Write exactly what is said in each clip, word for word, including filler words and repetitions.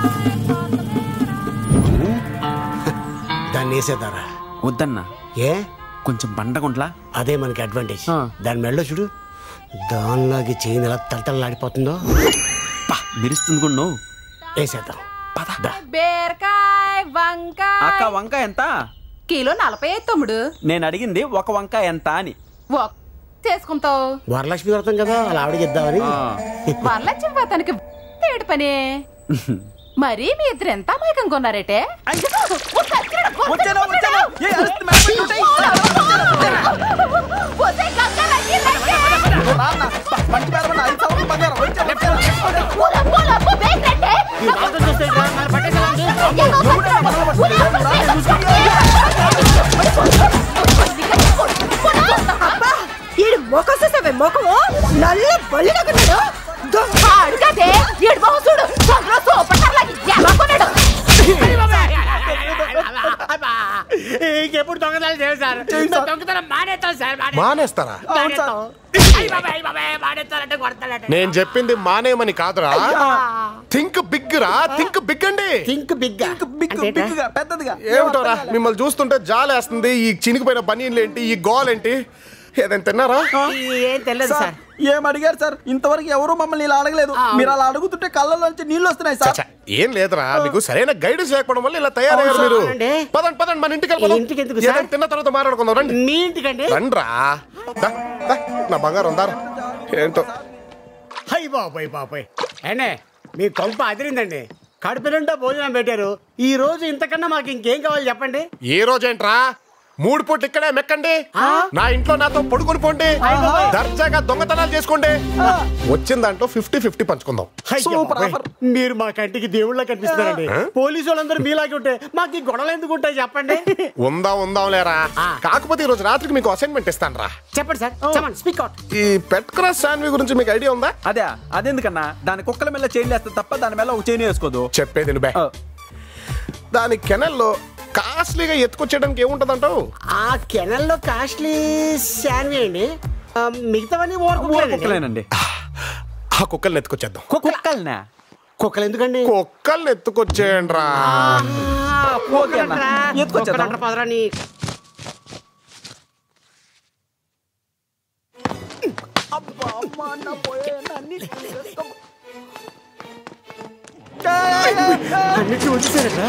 దాన్ని వేసేదారా? వద్దన్నా. ఏ కొంచెం పండగుంట్లా? అదే మనకి అడ్వాంటేజ్. దాని మెడలో చూడు, దానిలాగే చేయి ఎలా తలతలాడిపోతుందో. మెరుస్తుంది కూడా. వేసేద్దాం. బీరకాయ, వంకాయ. అక్క వంకాయ ఎంత? కిలో నలభై ఐదు తమ్ముడు. నేను అడిగింది ఒక వంకాయ ఎంత అని. చేసుకుంటావు. వరలక్ష్మి వ్రతం కదా, అలా ఆవిడకి ఇద్దామని. వరలక్ష్మి వ్రతానికి ఏడు పని. మరి మీ ఇద్దరు ఎంత అమాయకంగా ఉన్నారేటే? మొఖం చూసావే? మొఖము నల్ల బలిడకున్నాడు. అడుగదే ఏడు మొహం చూడు. ఇంకెప్పుడు దొంగతనాలు చేయరు సార్. దొంగతనం మానేస్తాం సార్. మానేస్తారా? నేను చెప్పింది మానేమని కాదురా, థింక్ బిగ్ రా. థింక్ బిగ్ అండి. థింక్ బిగ్ పెద్దదిగా. ఏమిటోరా, మిమ్మల్ని చూస్తుంటే జాలేస్తుంది. ఈ చినిగిపోయిన బనీన్లు ఏంటి, ఈ గోల్ ఏంటి? ఏదైనా తిన్నారా? ఏం తెలియదు సార్. ఏం అడిగారు సార్? ఇంతవరకు ఎవరు మమ్మల్ని ఇలా అడగలేదు. మీరు అలా అడుగుతుంటే కళ్ళలోంచి నీళ్ళు వస్తున్నాయి సార్. ఏం లేదురా, మీకు సరైన గైడెన్స్ లేకపోవడం వల్ల ఇలా తయారయ్యారు మీరు. పదండి పదండి, మన ఇంటికి వెళ్ళిపోదాం. తిన్న తర్వాత మాట్లాడుకుందాం. రండి. మీ ఇంటికండి? రండ్రా. నా బంగారం దారా. ఏంటో హై బాబాయ్ బాబాయ్ ఏనే మీ కొంప అదిరిందండి. కడుపు నిండా భోజనం పెట్టారు. ఈ రోజు ఇంతకన్నా మాకు ఇంకేం కావాలి చెప్పండి. ఏ రోజేంట్రా, మూడు పూట ఇక్కడే మెక్కండి. నా ఇంట్లో నాతో పడుకొని పోండి. దర్జాగా దొంగతనాలు చేసుకోండి. వచ్చిన దాంట్లో ఫిఫ్టీ ఫిఫ్టీ పంచుకుందాం. మీరు మా కంటికి దేవుళ్ళ కనిపిస్తున్నారండి. పోలీసు వాళ్ళందరూ మీలాగే ఉంటే మాకు ఈ గొడవలు ఎందుకు ఉంటాయి చెప్పండి. ఉందాం ఉందాం లేరా. కాకపోతే ఈ రోజు రాత్రికి మీకు అసైన్మెంట్ ఇస్తాను రా. చెప్పండి సార్. Speak out. ఈ పెట్ క్రాస్ శాండ్వి గురించి మీకు ఐడియా ఉందా? అదే అదెందుకన్నా, దాని కుక్కల మెల్ల చైన్ వేస్తే తప్ప దాని మెల్ల ఒక చైన్ వేసుకోదు. చెప్పేది నువ్వే. దాని కెనల్లో కాస్ట్లీగా ఎత్తుకొచ్చేయడానికి ఏముంటది అంటావు? ఆ కెనల్లో కాస్ట్లీ శాండ్వి అండి. మిగతావన్నీ కుక్కలేనండి. ఆ కుక్కల్ని ఎత్తుకొచ్చేద్దాం. కుక్కల్నా? కుక్కలు ఎందుకండి? కుక్కల్ని ఎత్తుకొచ్చేయండి రా. పదరాని అన్నిటి వచ్చేసారా?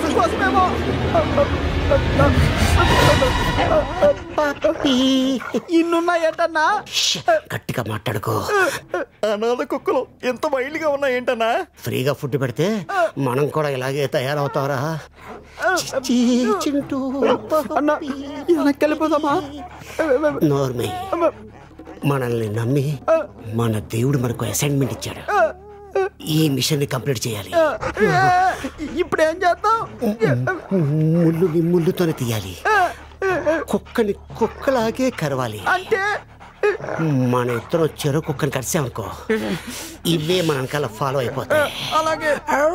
ఇన్నున్నాయేంటన్నా? గట్టిగా మాట్లాడుకో. అనాథ కుక్కలు ఎంత వైల్డ్గా ఉన్నాయేంటన్నా? ఫ్రీగా ఫుడ్ పెడితే మనం కూడా ఇలాగే తయారవుతారా? చింటూ వెళ్ళిపోదామా? నోర్మై, మనల్ని నమ్మి మన దేవుడు మనకు అసైన్మెంట్ ఇచ్చాడు. ఈ మిషన్ ని కంప్లీట్ చేయాలి. ఇప్పుడు ఏం చేద్దాం? ముళ్ళుని ముళ్ళుతోనే తీయాలి. కుక్కని కుక్కలాగే కరవాలి. అంటే మన ఇద్దరు చెరు కుక్కని కరిసామనుకో, ఇవే మన వెనకాల ఫాలో అయిపోతాయి. అలాగే.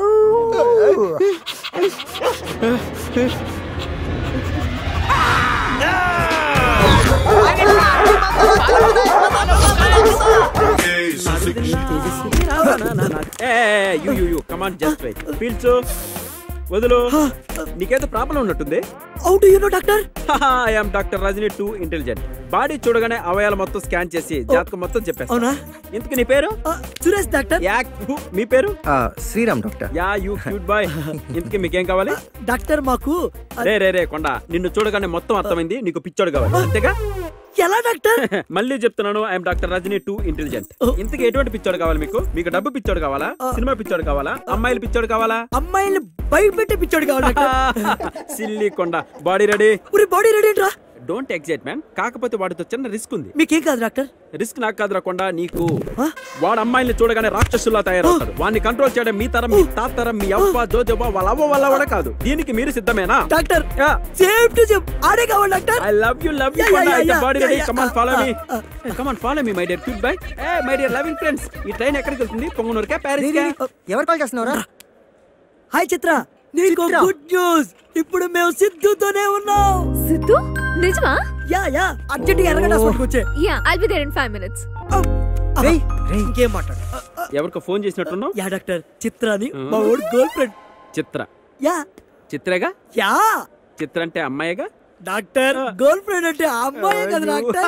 వదులు. నీకేదో ప్రాబ్లం ఉన్నట్టుంది. How do you know doctor? I am doctor Rajani too intelligent. Body చూడగానే అవయాలు మొత్తం స్కాన్ చేసి జాతకం మొత్తం చెప్పేస్తా. అవునా? ఇంతకు నీ పేరు? సురేష్ డాక్టర్. మీ పేరు? Sriram doctor. Yeah you cute boy. ఇంతకి మీకేం కావాలి? డాక్టర్ మాకు రే రే రే కొండ, నిన్ను చూడగానే మొత్తం అర్థమైంది. నీకు పిచ్చోడు కావాలి అంతేగా? ఎలా డాక్టర్? మళ్ళీ చెప్తున్నాను, I'm doctor Rajani too intelligent. ఇంతకి ఎటువంటి పిచ్చోడు కావాలి మీకు? మీకు డబ్బు పిచ్చోడు కావాలా? సినిమా పిచ్చోడు కావాలా? అమ్మాయిలు పిచ్చోడు కావాలా? అమ్మాయిలు బయట పెట్టే పిచ్చోడు కావాలి. సిల్లీ కొండ. Body ready? బాడీ రెడీ రా. Don't excite man. కాకపోతే వాడితో చిన్న రిస్క్ ఉంది. మీకేం కాదు డాక్టర్? రిస్క్ నాకు కాదు రాకుండా నీకు. వాడు అమ్మాయిల్ని చూడగానే రాక్షసుల్లా తయారవుతాడు. వాడిని కంట్రోల్ చేయడం మీ తరం, మీ తాత తరం, మీ అవ్వ జోజవ్వ వాళ్ళ అవ్వ వల్ల కూడా కాదు. దీనికి మీరు సిద్ధమేనా డాక్టర్? సేమ్ టు సేమ్ ఆడే కావాలి doctor. I love you love you. Body ready? Come on follow me. Come on follow me my dear cute boy. ఏ మై డియర్ లవింగ్ ఫ్రెండ్స్, ఈ ట్రైన్ ఎక్కడికి వెళ్తుంది? పొంగనూరుకా ప్యారిస్కా? ఎవరు కాల్ చేస్తున్నారా? హాయ్ చిత్ర, నీకు గుడ్ న్యూస్. ఇప్పుడు మేము సిద్ధుతోనే ఉన్నాం. సిద్ధు? నిజమా? యా యా, అర్జెంట్ ఎర్రగడ్డ హాస్పిటల్కి వచ్చే. Yeah, I'll be there in five minutes. ఇంకేం మాట్లాడు. ఎవరికో ఫోన్ చేసినట్టున్నావు? యా డాక్టర్, చిత్ర అని మా ఓడి గర్ల్ ఫ్రెండ్. చిత్ర? యా చిత్రగా? యా. చిత్ర అంటే అమ్మాయిగా? డాక్టర్, గర్ల్ ఫ్రెండ్ అంటే అమ్మాయి కదా డాక్టర్.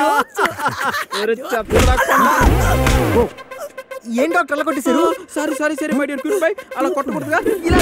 ఏం డాక్టర్ అలా కొట్టేశారు? Sorry sorry sorry my dear cute boy, అలా కొట్టకూడదుగా. ఇలా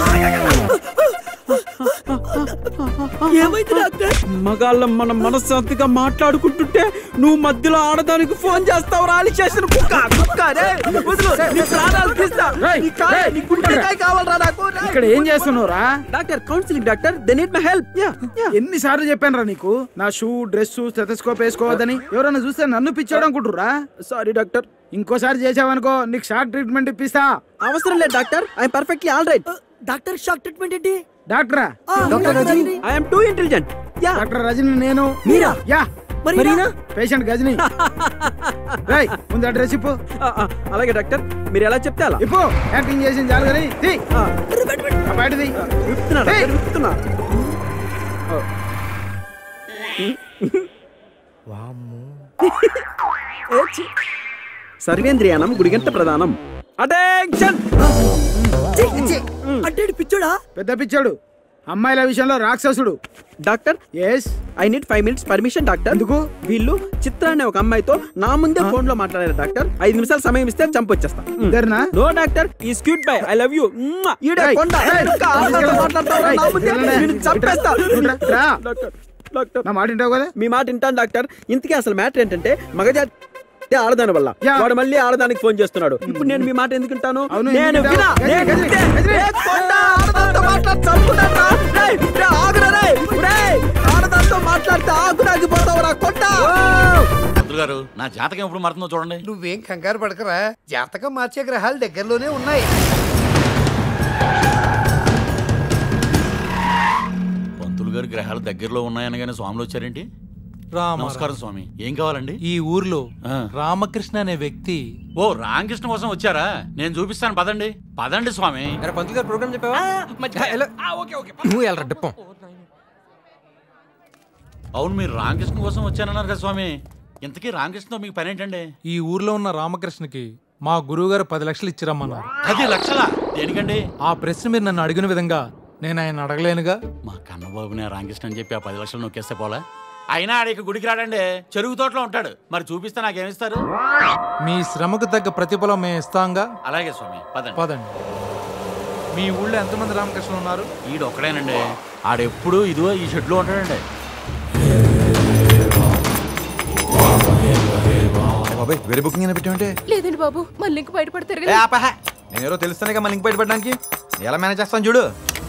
ఏమైంది డాక్టర్? మగాళ్ళం మన మనశ్శాంతిగా మాట్లాడుకుంటుంటే నువ్వు మధ్యలో ఆడదానికి ఫోన్ చేస్తావు. రాలి చేసిన కుక్క కుక్క రే, వదులు, నీ ప్రాణాలు తీస్తా. నీ కాయ, నీ గుండెకాయ కావాలరా నాకు. ఇక్కడ ఏం చేస్తున్నావురా? Doctor, counselling doctor, they need my help. Yeah yeah. ఎన్నిసార్లు చెప్పానురా నీకు నా షూ డ్రెస్ స్టెథోస్కోప్ వేసుకోవద్దని? ఎవరైనా చూస్తే నన్ను పిచ్చాడు అనుకుంటురా? Sorry doctor. ఇంకోసారి చేసావనుకో నీకు షాక్ ట్రీట్మెంట్ ఇప్పిస్తా. అవసరం లేదు doctor, I'm perfectly all right. Doctor, shock treatment ఏంటి? డాక్టరా? Doctor Rajani. I'm too intelligent. Yeah. Doctor Rajani నేను. మీరా? యా. మరీనా? పేషెంట్ గజని. రై ముందు అడ్రస్ ఇప్పు. అలాగే డాక్టర్, మీరు ఎలా చెప్తే అలా. ఇప్పు. యాక్టింగ్ చేసిన చాలు కానీ బయటది విప్పుతున్నా డాక్టర్, విప్పుతున్నా. సర్వేంద్రియానం గుడిగంట ప్రధానం. అటెన్షన్. అంటే పిచ్చోడా? పెద్ద పిచ్చాడు. అమ్మాయిల విషయంలో రాక్షసుడు. Doctor, yes, I need five minutes permission doctor. ఎందుకు? వీళ్ళు చిత్ర అనే ఒక అమ్మాయితో నా ముందే ఫోన్ లో మాట్లాడారు డాక్టర్. ఐదు నిమిషాలు సమయం ఇస్తే చంపొచ్చేస్తా. ఇద్దరునా? నో డాక్టర్, ఈ cute boy, I love you. ఈడే కొండ మాట్లాడతావా నా ముందే? నిన్ను చంపేస్తా. డాక్టర్ డాక్టర్, నా మాట వింటావు కదా? మీ మాట వింటాను డాక్టర్. ఇంతకీ అసలు మ్యాటర్ ఏంటంటే మగజాతి ఆడదాని వల్ల వాడు మళ్ళీ ఆడదానికి ఫోన్ చేస్తున్నాడు. ఇప్పుడు నేను మీ మాట ఎందుకు వింటాను? నేను వినా. నేను వింటే, ఏ కొండ ఆడదాంతో మాట్లాడి చంపుతాడా? రేయ్, రే ఆగురా రేయ్. రేయ్, ఆడదాంతో మాట్లాడితే ఆగురాగిపోతావురా కొండ. పంతులు గారు, నా జాతకం ఎప్పుడు మారుతుందో చూడండి. నువ్వేం కంగారు పడకరా, జాతకం మార్చే గ్రహాలు దగ్గరలోనే ఉన్నాయి. పంతులు గారు గ్రహాలు దగ్గరలో ఉన్నాయనగానే స్వాములు వచ్చారేంటి? నమస్కారం స్వామి, ఏం కావాలండి? ఈ ఊర్లో రామకృష్ణ అనే వ్యక్తి. ఓ, రామకృష్ణ కోసం వచ్చారా? నేను చూపిస్తాను, పదండి పదండి స్వామి. పంతులు గారు ప్రోగ్రామ్ చెప్పావా? అవును, మీరు రామకృష్ణ కోసం వచ్చానన్నారు కదా స్వామి. ఇంతకీ రామకృష్ణతో మీకు పని ఏంటండి? ఈ ఊర్లో ఉన్న రామకృష్ణకి మా గురువు గారు పది లక్షలు ఇచ్చిరమ్మన్నారు. పది లక్షలా? దేనికండి? ఆ ప్రశ్న మీరు నన్ను అడిగిన విధంగా నేను ఆయన అడగలేనుగా. మా కన్నబాబునే రామకృష్ణ అని చెప్పి ఆ పది లక్షలు నొక్కేస్తే పోలా? అయినా ఆడికి గుడికి రాడండి, చెరుకు తోటలో ఉంటాడు. మరి చూపిస్తే నాకేమిస్తారు? మీ శ్రమకు తగ్గ ప్రతిఫలం మేము ఇస్తాంగా. అలాగే స్వామి, పదండి పదండి. మీ ఊళ్ళో ఎంతమంది రామకృష్ణులు ఉన్నారు? ఈడు ఒక్కడేనండి. ఆడెప్పుడు ఇదిగో ఈ షెడ్లో ఉంటాడండి. వేరే బుకింగ్ అయినా పెట్టామంటే? లేదండి బాబు, మళ్ళీ ఇంక బయటపడతారు. నేను ఎవరో తెలుస్తానే మళ్ళీ ఇంక బయటపడడానికి. ఎలా మేనేజ్ చేస్తాను చూడు.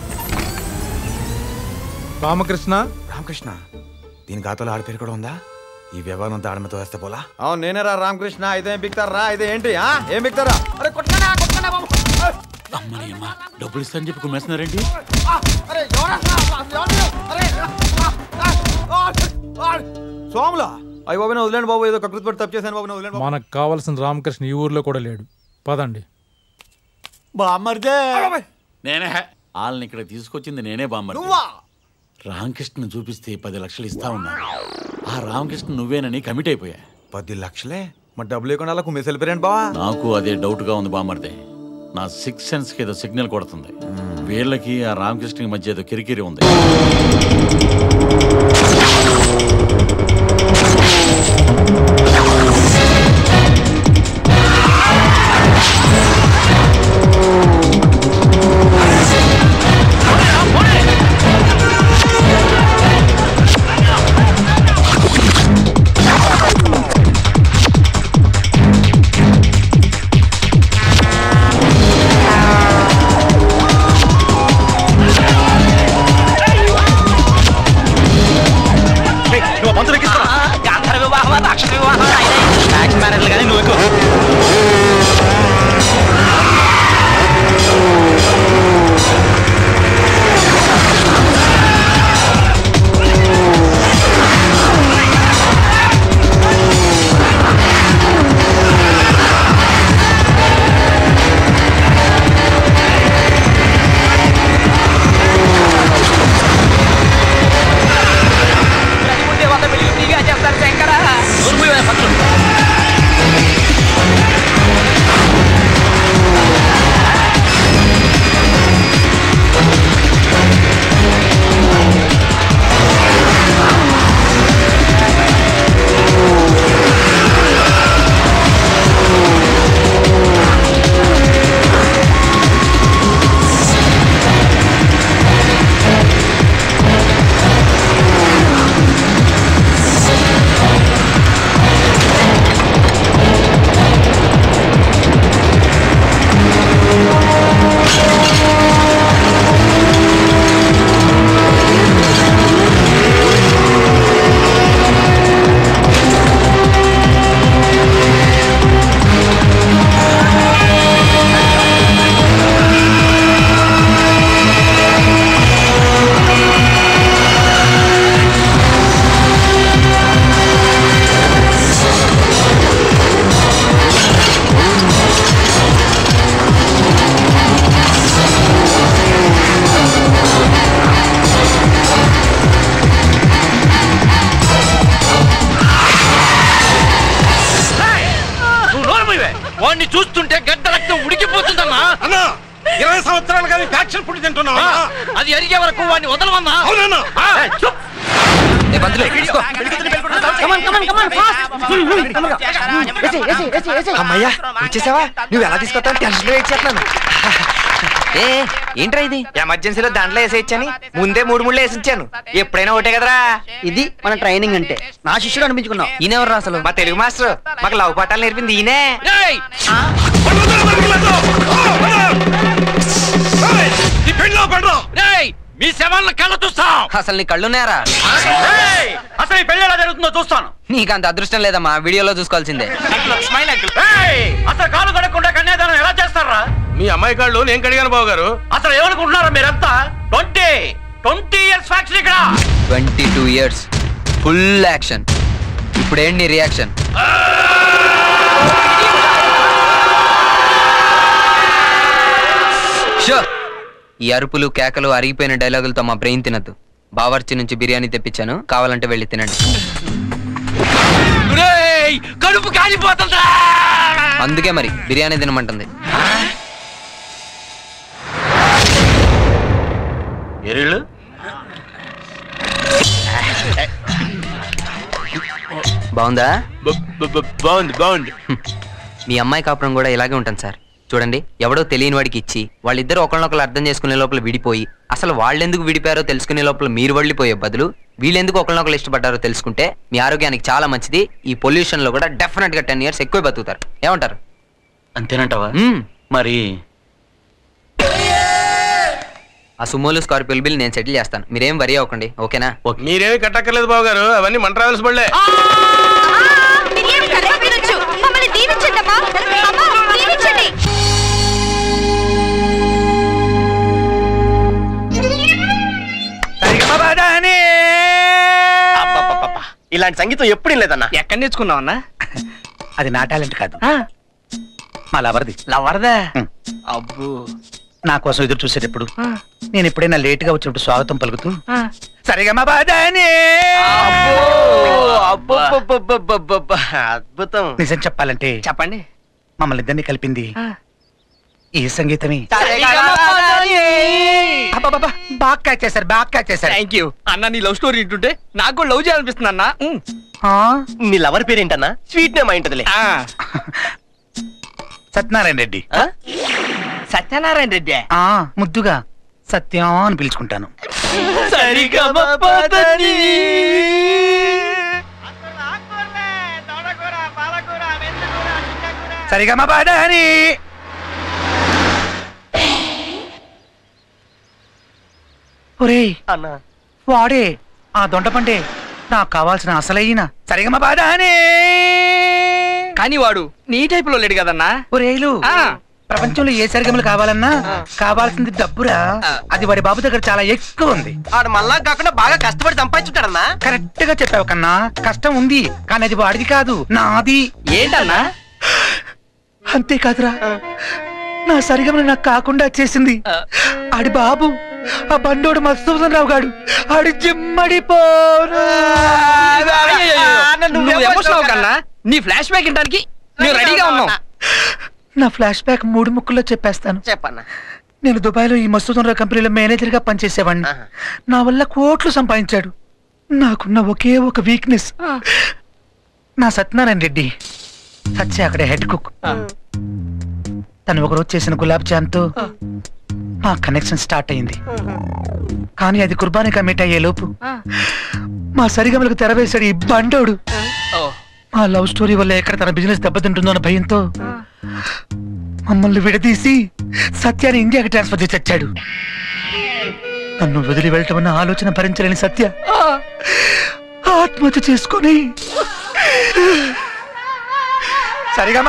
రామకృష్ణ. రామకృష్ణ, దీని ఖాతాలో ఆడ పేరు కూడా ఉందా? ఈ వ్యవహారం అంతా ఆడమతో వేస్తే పోలా? అవును, నేనే రా రామకృష్ణ. అయితే ఏం బిక్తారా? అయితే ఏంటి? ఏం బిక్తారా? అమ్మని అమ్మ, డబ్బులు ఇస్తానని చెప్పి కుమ్మేస్తున్నారేంటి? సోములా? అయ్యి బాబు, వదిలేండి బాబు, ఏదో కకృతి పడి తప్పు చేశాను బాబు, వదిలేండి. మనకు కావాల్సిన రామకృష్ణ ఈ ఊర్లో కూడా లేడు. పదండి. బామ్మర్దే నేనే. వాళ్ళని ఇక్కడ తీసుకొచ్చింది నేనే బామ్మర్ది. రామకృష్ణ చూపిస్తే పది లక్షలు ఇస్తా ఉన్నా. ఆ రామకృష్ణ నువ్వేనని కమిట్ అయిపోయా. పది లక్షలే? మరి డబ్బులు లేకుండా అలా కుమ్మేసి వెళ్ళిపోయాను బావా. నాకు అదే డౌట్ గా ఉంది బామ్మర్దే. నా సిక్స్ సెన్స్ కి ఏదో సిగ్నల్ కొడుతుంది. వీళ్ళకి ఆ రామకృష్ణ మధ్య ఏదో కిరికిరి ఉంది. గాంధర్వ వివాహం, రాక్షస వివాహం ఇరవై సంవత్సరాలు కానీ ఫ్యాక్షన్ ఫుడ్ తింటున్నావా? అది అరిగే వరకు వాడిని వదలమన్నా. అవునన్నా. అమ్మయ్యా వచ్చేసావా? నువ్వు ఎలా తీసుకొస్తావు టెన్షన్ వెయిట్ చేస్తున్నాను. ఏ ఏంట్రా ఇది? ఎమర్జెన్సీలో దాంట్లో వేసి ఇచ్చాను, ముందే మూడు ముళ్ళు వేసి ఇచ్చాను. ఎప్పుడైనా ఒకటే కదరా. ఇది మన ట్రైనింగ్ అంటే. నా శిష్యుడు అనిపించుకున్నావు. ఈయనెవరు అసలు? మా తెలుగు మాస్టర్. మాకు లవ్ పాఠాలు నేర్పింది ఈయనే. మీ శవాలను కళ్ళ చూస్తాం. అసలు నీ కళ్ళున్నారా? అసలు ఈ పెళ్లి ఎలా జరుగుతుందో చూస్తాను. నీకు అంత అదృష్టం లేదమ్మా, వీడియోలో చూసుకోవాల్సిందే. అసలు కాలు కడగకుండా కన్యాదానం ఎలా చేస్తారా? మీ అమ్మాయి కాళ్ళు నేను కడిగాను బాబు గారు. అసలు ఏమనుకుంటున్నారా మీరంతా? ట్వంటీ ట్వంటీ ఇయర్స్ ఫ్యాక్షన్ ఇక్కడ. Twenty two years full action. ఇప్పుడు ఏంటి నీ రియాక్షన్? షో ఈ అరుపులు కేకలు అరిగిపోయిన డైలాగులతో మా బ్రెయిన్ తినద్దు. బావర్చి నుంచి బిర్యానీ తెప్పించాను, కావాలంటే వెళ్ళి తినండి. కడుపు కాలిపోతుందా? అందుకే మరి బిర్యానీ తినమంటుంది. బాగుందా? బాగుంది బాగుంది. మీ అమ్మాయి కాపురం కూడా ఇలాగే ఉంటుంది సార్. చూడండి, ఎవడో తెలియని వాడికి ఇచ్చి వాళ్ళిద్దరు ఒకరినొకరు అర్థం చేసుకునే లోపల విడిపోయి, అసలు వాళ్ళెందుకు విడిపోయారో తెలుసుకునే లోపల మీరు వెళ్ళిపోయే బదులు వీళ్ళెందుకు ఒకరినొకరు ఇష్టపడ్డారో తెలుసుకుంటే మీ ఆరోగ్యానికి చాలా మంచిది. ఈ పొల్యూషన్ లో కూడా డెఫినెట్ గా టెన్ ఇయర్స్ ఎక్కువ బతుకుతారు. ఏమంటారు? అంతేనంటావా? మరి ఆ సుమోలు స్కార్పియో బిల్ నేను సెటిల్ చేస్తాను, మీరేం వరి అవ్వకండి. ఓకేనా? మీరేమి కట్టక్కర్లేదు బాబు గారు, అవన్నీ మన ట్రావెల్స్ బళ్ళే. ఇలాంటి సంగీతం ఎప్పుడు లేదన్నా. ఎక్కడ నేర్చుకున్నావన్నా? అది నా టాలెంట్ కాదు, మా లవర్ది. లవర్దా? అబ్బో, నా కోసం ఎదురు చూసేటప్పుడు నేను ఎప్పుడైనా లేట్ గా వచ్చినప్పుడు స్వాగతం పలుకుతూ సరిగా మా బాధానే. అద్భుతం. నిజం చెప్పాలంటే చెప్పండి, మమ్మల్ని ఇద్దరిని కలిపింది ఈ సంగీతమే. బాగా క్యాచ్ చేశారు, బాగా క్యాచ్ చేశారు. థ్యాంక్ యూ అన్న. నీ లవ్ స్టోరీ వింటుంటే నాకు కూడా లవ్ చేయాలనిపిస్తుంది అన్న. నీ లవర్ పేరేంటన్నా? స్వీట్ నేమ్ అయింటదిలే. సత్యనారాయణ రెడ్డి. సత్యనారాయణ రెడ్డి? ముద్దుగా సత్యం అని పిలుచుకుంటాను. సరిగా మా బాధాని. ఒరేయ్ అన్నా, వాడే ఆ దొండపండే నాకు కావాల్సిన అసలైన సరిగమ బాధానే. కానీ వాడు నీ టైప్ లో లేడు కదన్నా. ఒరేయ్లు, ప్రపంచంలో ఏ సరిగమలు కావాలన్నా కావాల్సింది డబ్బురా. అది వాడి బాబు దగ్గర చాలా ఎక్కువ ఉంది. ఆడు మళ్ళా కాకుండా బాగా కష్టపడి సంపాదించుంటాడన్నా. కరెక్ట్ గా చెప్పావు కన్నా. కష్టం ఉంది కానీ అది వాడిది కాదు, నాది. ఏంటన్నా? అంతేకాదురా, నా సరిగమలు నాకు కాకుండా చేసింది ఆడి బాబు, ఆ బండోడు మధుసూదన్ రావు గాడు. ఆడి జిమ్మడిపోను. కన్నా నీ ఫ్లాష్ బ్యాక్ ఇంటానికి నువ్వు రెడీగా ఉన్నావు. నా ఫ్లాష్ బ్యాక్ మూడు ముక్కుల్లో చెప్పేస్తాను. చెప్పన్నా. నేను దుబాయ్ లో ఈ మధుసూదన్ రావు కంపెనీలో మేనేజర్ గా పనిచేసేవాడిని. నా వల్ల కోట్లు సంపాదించాడు. నాకున్న ఒకే ఒక వీక్నెస్, నా సత్యనారాయణ రెడ్డి సత్య అక్కడే హెడ్ కుక్. తను ఒకరోజు చేసిన గులాబ్ జామ్ తో మా కనెక్షన్ స్టార్ట్ అయింది. కానీ అది కుర్బానీ కమిట్ అయ్యే లోపు మా సరిగమలకు తెరవేశాడు ఈ బండోడు. మా లవ్ స్టోరీ వల్ల ఎక్కడ తన బిజినెస్ దెబ్బతింటుందో అన్న భయంతో మమ్మల్ని విడదీసి సత్యాన్ని ఇండియాకి ట్రాన్స్ఫర్ చేసి వచ్చాడు. నన్ను వదిలి వెళ్ళటం అన్న ఆలోచన భరించలేని సత్య ఆత్మహత్య చేసుకొని సరిగా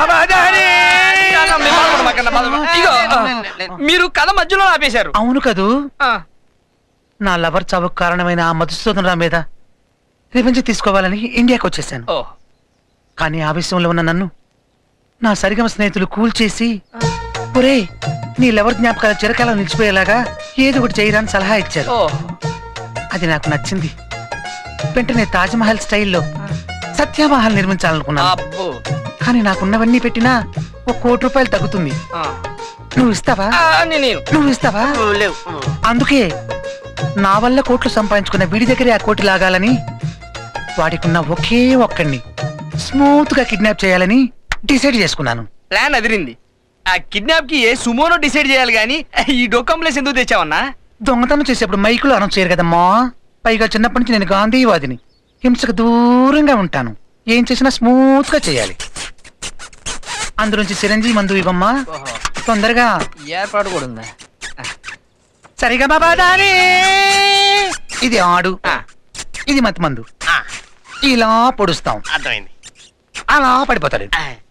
మీరు కథ మధ్యలో ఆపేశారు. అవును కదూ. నా లవర్ చావుకు కారణమైన ఆ మధుసూదన్ రావు మీద రివెంజ్ తీసుకోవాలని ఇండియాకి వచ్చేసాను. కానీ ఆవేశంలో ఉన్న నన్ను నా సరిగమ స్నేహితులు కూల్ చేసి, ఒరే నీ లవర్ జ్ఞాపకాలు చిరకాలం నిలిచిపోయేలాగా ఏదో ఒకటి చేయడానికి సలహా ఇచ్చారు. అది నాకు నచ్చింది. వెంటనే తాజ్మహల్ స్టైల్లో సత్యమహల్ నిర్మించాలనుకున్నాను. కానీ నాకున్నవన్నీ పెట్టినా ఒక కోటి రూపాయలు తగ్గుతుంది. నువ్వు ఇస్తావా నువ్వు ఇస్తావా లేవు. అందుకే నా వల్ల కోట్లు సంపాదించుకున్న వీడి దగ్గరే ఆ కోటి లాగాలని వాడికున్న ఒకే ఒక్కడిని స్మూత్ గా కిడ్నాప్ చేయాలని డిసైడ్ చేసుకున్నాను. ప్లాన్ అదిరింది. ఆ కిడ్నాప్ కి ఏ సుమోనో డిసైడ్ చేయాలి గానీ ఈ డొక్కం ప్లేస్ ఎందుకు తెచ్చావన్నా? దొంగతనం చేసేప్పుడు మైకులు అనౌన్స్ చేయరు కదమ్మా. పైగా చిన్నప్పటి నుంచి నేను గాంధీవాదిని, హింసకు దూరంగా ఉంటాను. ఏం చేసినా స్మూత్ గా చేయాలి. అందులోంచి చిరంజీవి మందు ఇవ్వమ్మా తొందరగా. ఏర్పాటు కూడా ఉందా? సరిగా బాబా దాని ఇది ఆడు, ఇది మతి మందు. ఇలా పొడుస్తాం, అర్థమైంది. అలా పడిపోతాడు.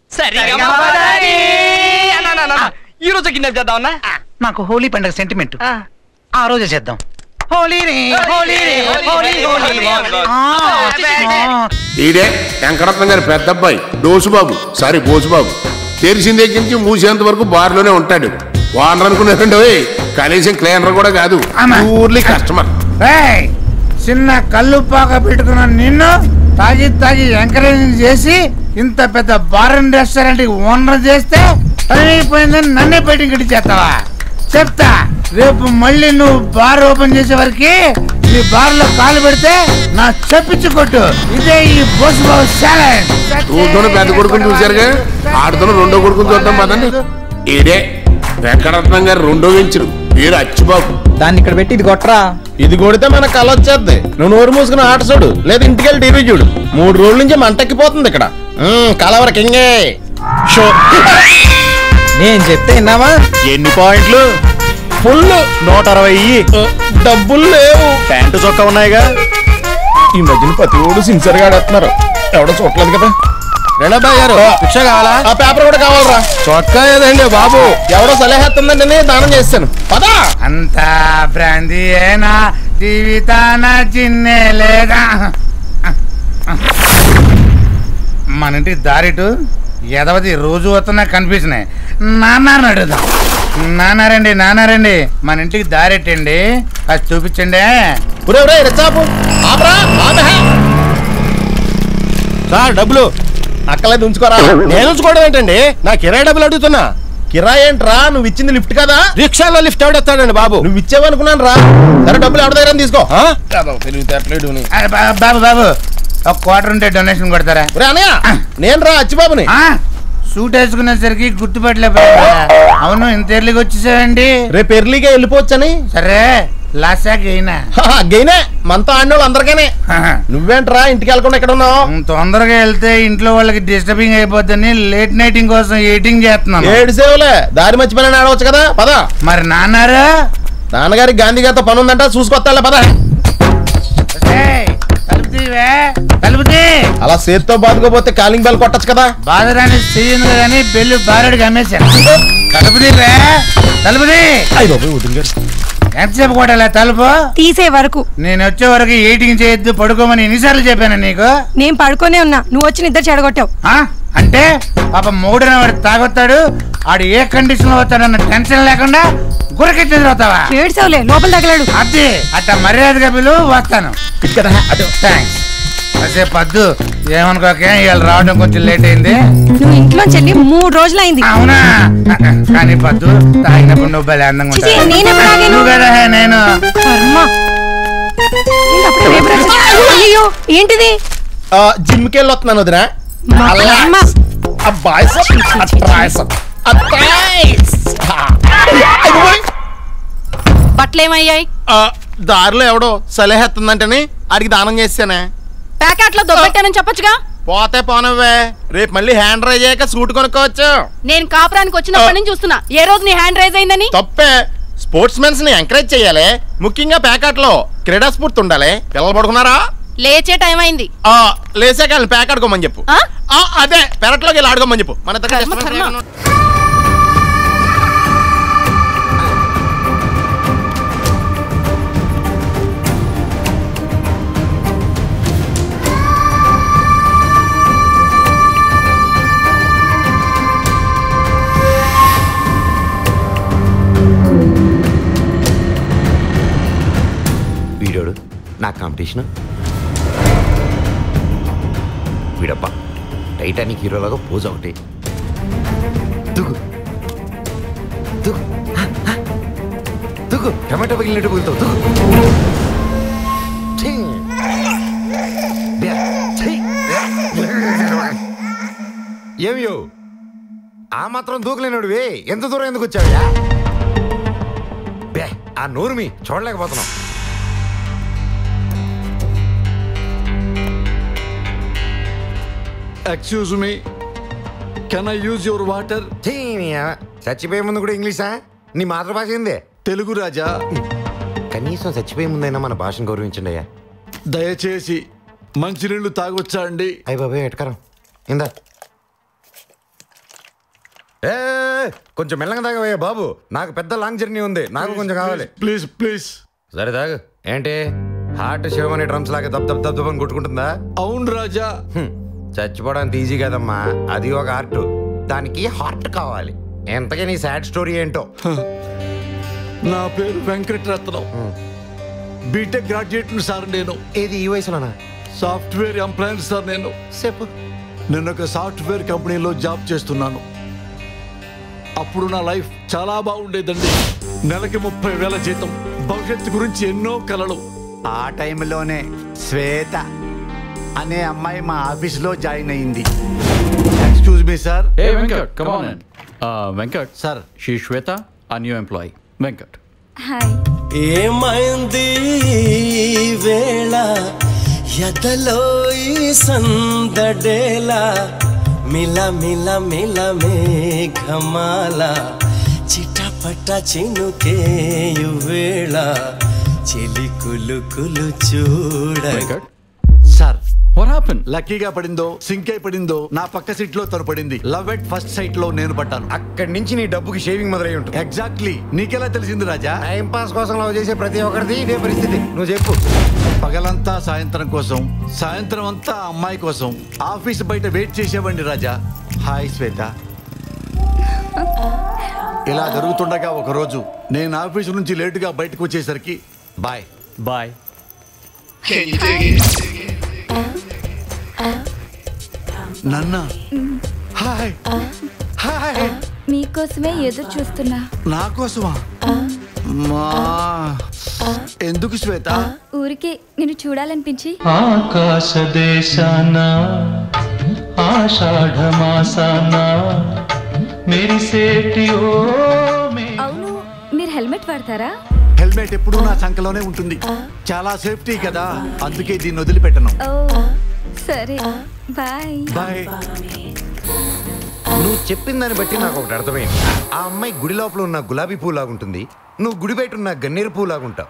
ఈ రోజు కిడ్నాప్ చేద్దామన్నా? నాకు హోలీ పండుగ సెంటిమెంట్, ఆ రోజే చేద్దాం. హోలీ రే హోలీ రే హోలీ హోలీ. ఈడే వెంకటరత్నం గారి పెద్ద అబ్బాయి డోసుబాబు, సారీ బోసుబాబు. తెరిసిన దగ్గర నుంచి మూసేంత వరకు బార్లోనే ఉంటాడు. వానర్ అనుకున్నారండి, కనీసం క్లీనర్ కూడా కాదు, ఊర్లీ కస్టమర్. చిన్న కళ్ళు పాక పెట్టుకున్న నిన్ను తాగి తాగి ఎంకరేజ్ చేసి ఇంత పెద్ద బార్ అండ్ రెస్టారెంట్ ఓనర్ చేస్తే అయిపోయిందని నన్నే బయటికి గడి చేస్తావా? చెప్తా, రేపు మళ్ళీ నువ్వు బార్ ఓపెన్ చేసే వరకు ఈ బార్ లో కాలు పెడితే నా చెప్పించి కొట్టు. ఇదే ఈ బోసు బాబు ఛాలెంజ్. ఊరితోనే పెద్ద కొడుకుని చూశారుగా, ఆడుతున్న రెండో కొడుకుని చూద్దాం పదండి. ఈడే వెంకటరత్నం గారు రెండో వెంచరు, పేరు అచ్చిబాబు. దాన్ని ఇక్కడ పెట్టి ఇది కొట్టరా. ఇది కొడితే మన కళ వచ్చేద్ది. నువ్వు నోరు మూసుకుని ఆట చూడు, లేదా ఇంటికి వెళ్ళి టీవీ చూడు. మూడు రోజుల నుంచి మంటెక్కిపోతుంది ఇక్కడ. కలవర కింగే షో. నేను చెప్తే విన్నావా? ఎన్ని పాయింట్లు? ఫుల్ నూట అరవై. డబ్బులు లేవు. ప్యాంటు చొక్కా ఉన్నాయిగా. ఈ మధ్యన ప్రతి ఓడు సిన్సియర్ గా ఆడుతున్నారు, ఎవడో చూడలేదు కదా. రేణాబాయ్ గారు రిక్షా కావాలా? ఆ పేపర్ కూడా కావాలరా. చొక్కా ఏదండి బాబు, ఎవడో సలహేస్తుందండి దానం చేస్తాను. పదా అంతా బ్రాందీ ఏనా జీవితాన చిన్నే లేదా? మన ఇంటి దారిటు ఎదవది రోజు వస్తున్నా కన్ఫ్యూజన్. నాన్న అడుగుదాం. నాన్నారండి నాన్నారండి, మన ఇంటికి దారెట్టండి, అది చూపించండి. సార్ డబ్బులు అక్కలేదు ఉంచుకోరా. నేను ఉంచుకోవడం ఏంటండి, నా కిరాయి డబ్బులు అడుగుతున్నా. కిరాయి ఏంట్రా? నువ్వు ఇచ్చింది లిఫ్ట్ కదా. రిక్షాలో లిఫ్ట్ ఎవడొస్తాడండి బాబు? నువ్వు ఇచ్చేవనుకున్నాను రా. సరే డబ్బులు ఎవరి దగ్గర తీసుకో. బాబు బాబు ఒక క్వార్టర్ ఉంటే డొనేషన్ కొడతారా? నేను రా అచ్చిబాబుని. సూట్ వేసుకునేసరికి గుర్తుపట్టలేకపోయా. అవును, ఇంత ఎర్లీగా వచ్చేసావండి. రేపు ఎర్లీగా వెళ్ళిపోవచ్చని. సరే లాసా గెయినా? గెయినే, మనతో ఆడినోళ్ళు అందరికీనే. నువ్వేంట్రా ఇంటికి వెళ్ళకుండా ఎక్కడ ఉన్నావు? తొందరగా వెళ్తే ఇంట్లో వాళ్ళకి డిస్టర్బింగ్ అయిపోద్దని లేట్ నైటింగ్ కోసం ఎయిటింగ్ చేస్తున్నాను. ఏడు సేవలే, దారి మర్చిపోయినా ఆడవచ్చు కదా. పదా. మరి నాన్నారా? నాన్నగారికి గాంధీ గారితో పని ఉందంట, చూసుకొస్తాలే. పదా. అలా చేతితో బాదుకోపోతే కాలింగ్ బెల్ కొట్టచ్చు కదా. బాధరాని చెయ్యింది కానీ బెల్లు బారెడికి అమ్మేశాను. తలుపుదివే తలుపుది. ఎంతసేపు కొట్టాలా తలుపు? తీసే వరకు. నేను వచ్చే వరకు ఎయిటింగ్ చేయొద్దు, పడుకోమని ఎన్నిసార్లు చెప్పాను నీకు? నేను పడుకోనే ఉన్నా, నువ్వు వచ్చి నిద్ర చెడగొట్టావు. అంటే పాప మూడన వాడు తాగొత్తాడు, ఆడు ఏ కండిషన్ లో వస్తాడన్న టెన్షన్ లేకుండా గురకెట్టి ఎదురవుతావా? ఏడ్చవులే, లోపల తగలాడు. అది అట్ట మర్యాదగా పిలు, వస్తాను. థ్యాంక్స్. అదే పద్దు ఏమనుకోకే, ఇవాళ రావడం కొంచెం లేట్ అయింది. నువ్వు ఇంట్లో చెల్లి మూడు రోజులు అయింది. అవునా? కానీ పద్దు తాగినప్పుడు నువ్వు భలే అందంగా ఉంటావు కదా. నేను అయ్యో ఏంటిది? జిమ్కి వెళ్ళి వస్తున్నాను వదినా. బట్టలేమయ్యాయి? దారిలో ఎవడో సలహేస్తుందంటని అడిగి దానం చేశానే. ప్యాకెట్ లో దొబ్బెట్టానని చెప్పొచ్చుగా. పోతే పోనవ్వే, రేపు మళ్ళీ హ్యాండ్ రైజ్ అయ్యాక సూట్ కొనుక్కోవచ్చు. నేను కాపురానికి వచ్చినప్పటి నుంచి చూస్తున్నా, ఏ రోజు నీ హ్యాండ్ రైజ్ అయిందని. తప్పే. స్పోర్ట్స్ మెన్స్ ని ఎంకరేజ్ చేయాలి, ముఖ్యంగా ప్యాకెట్ లో క్రీడా స్ఫూర్తి ఉండాలి. పిల్లలు పడుకున్నారా? లేచే టైం అయింది. లేసాక ప్యాక్ ఆడుకోమని చెప్పు. అదే పెరట్లోకి వెళ్ళి ఆడుకోమని చెప్పు. మన దగ్గర వీడోడు నా కాంపిటీషన్. వీడప్ప టైటానిక్ హీరోలాగా పోజ్ ఒకటి. దుగు దుగు దూకు టమాటో పగిలినట్టు పగులుతావు దూకు. ఏమియో ఆ మాత్రం దూకలేనుడివి ఎంత దూరం ఎందుకు వచ్చావయ్యా? బే ఆ నోరు మీ చూడలేకపోతున్నాం. Excuse me, can I use your water? చచ్చిపోయే ముందు కూడా ఇంగ్లీషా? నీ మాతృభాష ఏందే? తెలుగు రాజా. కనీసం చచ్చిపోయే ముందైనా మన భాషను గౌరవించండి అయ్యా. దయచేసి మంచినీళ్ళు తాగొచ్చా అండి? అయ్య బాబాయ్ ఎట్కరం ఇందా. ఏ కొంచెం మెల్లగా తాగవయ్యా బాబు, నాకు పెద్ద లాంగ్ జర్నీ ఉంది, నాకు కొంచెం కావాలి. Please please. సరే తాగు. ఏంటి హార్ట్ శివమని డ్రమ్స్ లాగా దబ్ దబ్ దబ్ దబ్ అని కొట్టుకుంటుందా? అవును రాజా. చచ్చిపోవడానికి ఈజీ కదమ్మా, అది ఒక హార్ట్, దానికి హార్ట్ కావాలి. ఎంతకీ నీ సాడ్ స్టోరీ ఏంటో? నా పేరు వెంకటరత్నం, బీటెక్ గ్రాడ్యుయేట్ సార్ నేను. ఏది ఈ వయసులోనా? సాఫ్ట్వేర్ ఎంప్లాయీ సార్ నేను. చెప్పు. నేను ఒక సాఫ్ట్వేర్ కంపెనీలో జాబ్ చేస్తున్నాను. అప్పుడు నా లైఫ్ చాలా బాగుండేదండి. నెలకి ముప్పై వేల జీతం, భవిష్యత్తు గురించి ఎన్నో కలలు. ఆ టైంలోనే శ్వేత అనే అమ్మాయి మా ఆఫీస్లో జాయిన్ అయింది. Excuse me sir. ఏ Venkat, come on. Venkat sir, she Shweta, a new employee Venkat. ఏమైంది వేళ ఎదలో ఈ సందడేలా, మిల మిల మిల మేఘమాల, చిటపట చినుకేయు వేళ, చిలి కులు కులు చూడ. Sir what happen? లక్కీగా పడిందో సింక్ అయి పడిందో నా పక్క సీట్ లో తను పడింది. లవ్ ఎట్ ఫస్ట్ సైట్ లో నేను పడ్డాను. అక్కడి నుంచి నీ డబ్బుకి షేవింగ్ మొదలై ఉంటుంది. ఎగ్జాక్ట్లీ. నీకెలా తెలిసింది రాజా? టైం పాస్ కోసం లవ్ చేసే ప్రతి ఒక్కరిది ఇదే పరిస్థితి. నువ్వు చెప్పు. పగలంతా సాయంత్రం కోసం, సాయంత్రం అంతా అమ్మాయి కోసం ఆఫీస్ బయట వెయిట్ చేసేవండి రాజా. హాయ్ శ్వేత. ఇలా జరుగుతుండగా ఒకరోజు నేను ఆఫీసు నుంచి లేటుగా బయటకు వచ్చేసరికి బాయ్ బాయ్ నన్న హాయ్ హాయ్. మీకోసమే ఎదురు చూస్తున్నా. నా కోసమా? మా ఎందుకు శ్వేత? ఊరికే నిన్ను చూడాలనిపించి. ఆకాశ దేశాన ఆషాఢ మాసాన మెరిసేటి ఓ. అవును, మీరు హెల్మెట్ వాడతారా? హెల్మెట్ ఎప్పుడూ నా సంకలోనే ఉంటుంది. చాలా సేఫ్టీ కదా, అందుకే దీన్ని వదిలిపెట్టను. ఓ సరే, బాయ్ బాయ్. నువ్వు చెప్పిన దాన్ని బట్టి నాకు ఒకటి అర్థమైంది. ఆ అమ్మాయి గుడి లోపల ఉన్న గులాబీ పువ్వు లాగుంటుంది, నువ్వు గుడి బయట ఉన్న గన్నేరు పువ్వు లాగుంటావు.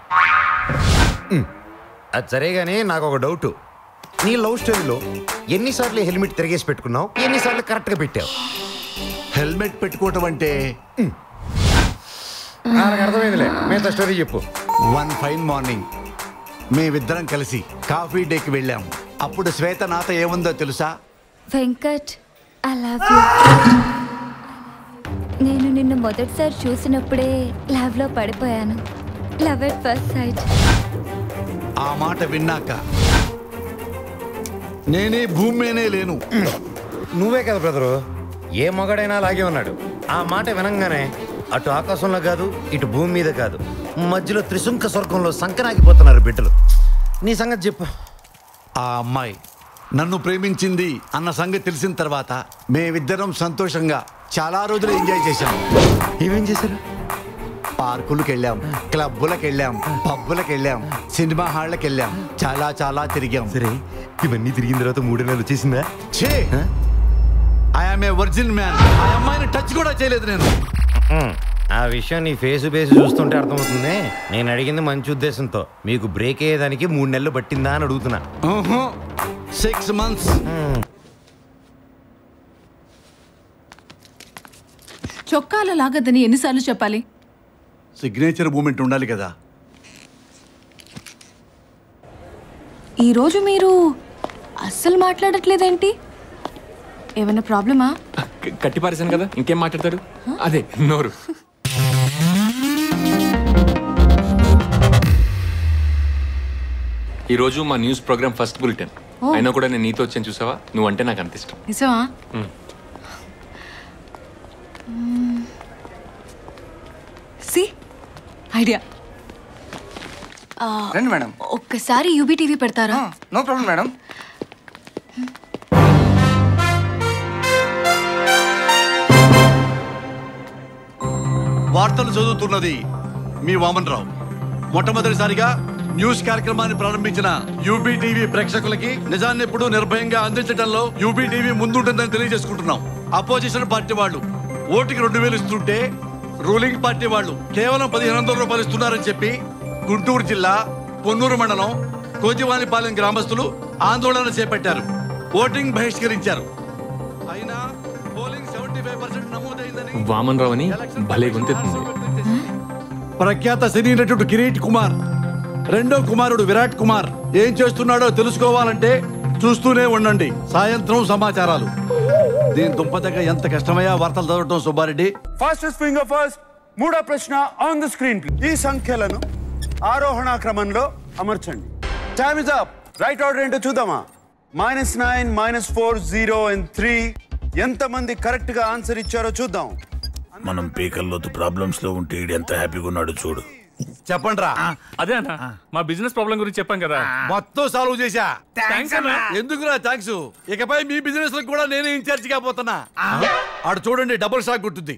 అది సరేగానే నాకు ఒక డౌట్. నీ లవ్ స్టోరీలో ఎన్నిసార్లు హెల్మెట్ తిరిగేసి పెట్టుకున్నావు, ఎన్నిసార్లు కరెక్ట్గా పెట్టావు? హెల్మెట్ పెట్టుకోవటం అంటే నాకు అర్థమైందిలే, మిగతా స్టోరీ చెప్పు. వన్ ఫైన్ మార్నింగ్ మేమిద్దరం కలిసి కాఫీ డేకి వెళ్ళాం. అప్పుడు శ్వేత నాతో ఏముందో తెలుసా? Venkat, I love you. నేను నిన్ను మొదటిసారి చూసినప్పుడే లవ్ లో పడిపోయాను. Love at first sight. ఆ మాట విన్నాక నేనే భూమి మీనే లేను. నువ్వే కదా బ్రదరు, ఏ మగాడైనా అలాగే ఉన్నాడు. ఆ మాట వినంగానే అటు ఆకాశంలో కాదు, ఇటు భూమి మీద కాదు, మధ్యలో త్రిశంక స్వర్గంలో సంకనాగిపోతున్నారు బిడ్డలు. నీ సంగతి చెప్పు. ఆ అమ్మాయి నన్ను ప్రేమించింది అన్న సంగతి తెలిసిన తర్వాత మేమిద్దరం సంతోషంగా చాలా రోజులు ఎంజాయ్ చేశాం. ఏమేం చేశారు? పార్కులకు వెళ్ళాం, క్లబ్బులకు వెళ్ళాం, పబ్బులకు వెళ్ళాం, సినిమా హాళ్ళకి వెళ్ళాం, చాలా చాలా తిరిగాం. సరే, ఇవన్నీ తిరిగిన తర్వాత మూడు నెలలు వచ్చేసిందా? ఛే, ఐఎమ్ ఏ వర్జిన్ మ్యాన్. ఆ అమ్మాయిని టచ్ కూడా చేయలేదు నేను. ఆ విషయం నీ ఫేస్ బేస్ చూస్తుంటే అర్థమవుతుంది. నేను అడిగింది మంచి ఉద్దేశంతో, మీకు బ్రేక్ అయ్యేదానికి మూడు నెలలు పట్టిందా అని అడుగుతున్నా. Six months. చొక్కాలో లాగద్దని ఎన్నిసార్లు చెప్పాలి? సిగ్నేచర్ మూమెంట్ ఉండాలి కదా. ఈరోజు మీరు అస్సలు మాట్లాడట్లేదేంటి? ఏమైనా ప్రాబ్లమా? కట్టి పారేశాను కదా, ఇంకేం మాట్లాడతాడు? అదే నోరు. ఈ రోజు మా న్యూస్ ప్రోగ్రామ్ ఫస్ట్ బులెటిన్ అయినా కూడా నేను నీతో వచ్చాను, చూసావా? నువ్వు అంటే నాకు అంత ఇష్టం. నిజమా? సి ఐడియా. రండి మేడం. ఒక్కసారి యూబీ టీవీ పెడతారా? No problem madam. వార్తలు చదువుతున్నది మీ వామన్ రావు. మొట్టమొదటిసారిగా న్యూస్ కార్యక్రమాన్ని ప్రారంభించిన యూబీ టీవీ ప్రేక్షకులకి నిజాన్ని ఎప్పుడు నిర్భయంగా అందించడంలో యూబీ టీవీ ముందుంటుందని తెలియజేసుకుంటున్నాం. అపోజిషన్ పార్టీ వాళ్ళు ఓటుకి రెండు వేలు ఇస్తుంటే రూలింగ్ పార్టీ వాళ్ళు కేవలం పదిహేను వందల రూపాయలు ఇస్తున్నారని చెప్పి గుంటూరు జిల్లా పొన్నూరు మండలం కోజివానిపాలెం గ్రామస్తులు ఆందోళన చేపట్టారు. ఓటింగ్ బహిష్కరించారు. అయినా పోలింగ్ సెవెంటీ ఫైవ్ పర్సెంట్ నమోదైందని వామన్ రావు అని భలే గొంతెత్తుంది. ప్రఖ్యాత సినీ నటుడు కిరీట్ కుమార్ రెండో కుమారుడు విరాట్ కుమార్ ఏం చేస్తున్నాడో తెలుసుకోవాలంటే చూస్తూనే ఉండండి సాయంత్రం సమాచారాలు. దీని దుంపదగ్గ ఎంత కష్టమయ్యా వార్తలు చదవటం సుబ్బారెడ్డి. Fastest finger first. మూడో ప్రశ్న ఆన్ ద స్క్రీన్. ఈ సంఖ్యలను ఆరోహణ క్రమంలో అమర్చండి. Time is up. Right order ఏంటో చూద్దామా? Minus nine, minus four, zero and three. ఎంత మంది కరెక్ట్ గా ఆన్సర్ ఇచ్చారో చూద్దాం. మనం పీకల్లోతు ప్రాబ్లమ్స్ లో ఉంటే ఈడు ఎంత హ్యాపీగా ఉన్నాడు చూడు. చెప్పండి రా. అదే అన్న మా బిజినెస్ ప్రాబ్లం గురించి చెప్పాం కదా, మొత్తం సాల్వ్ చేశా. థాంక్స్ అన్న. ఎందుకురా థ్యాంక్స్? ఇకపై మీ బిజినెస్ కూడా నేనే ఇన్ఛార్జ్ కాబోతున్నా. ఆడు చూడండి డబుల్ షాక్ కొట్టుద్ది.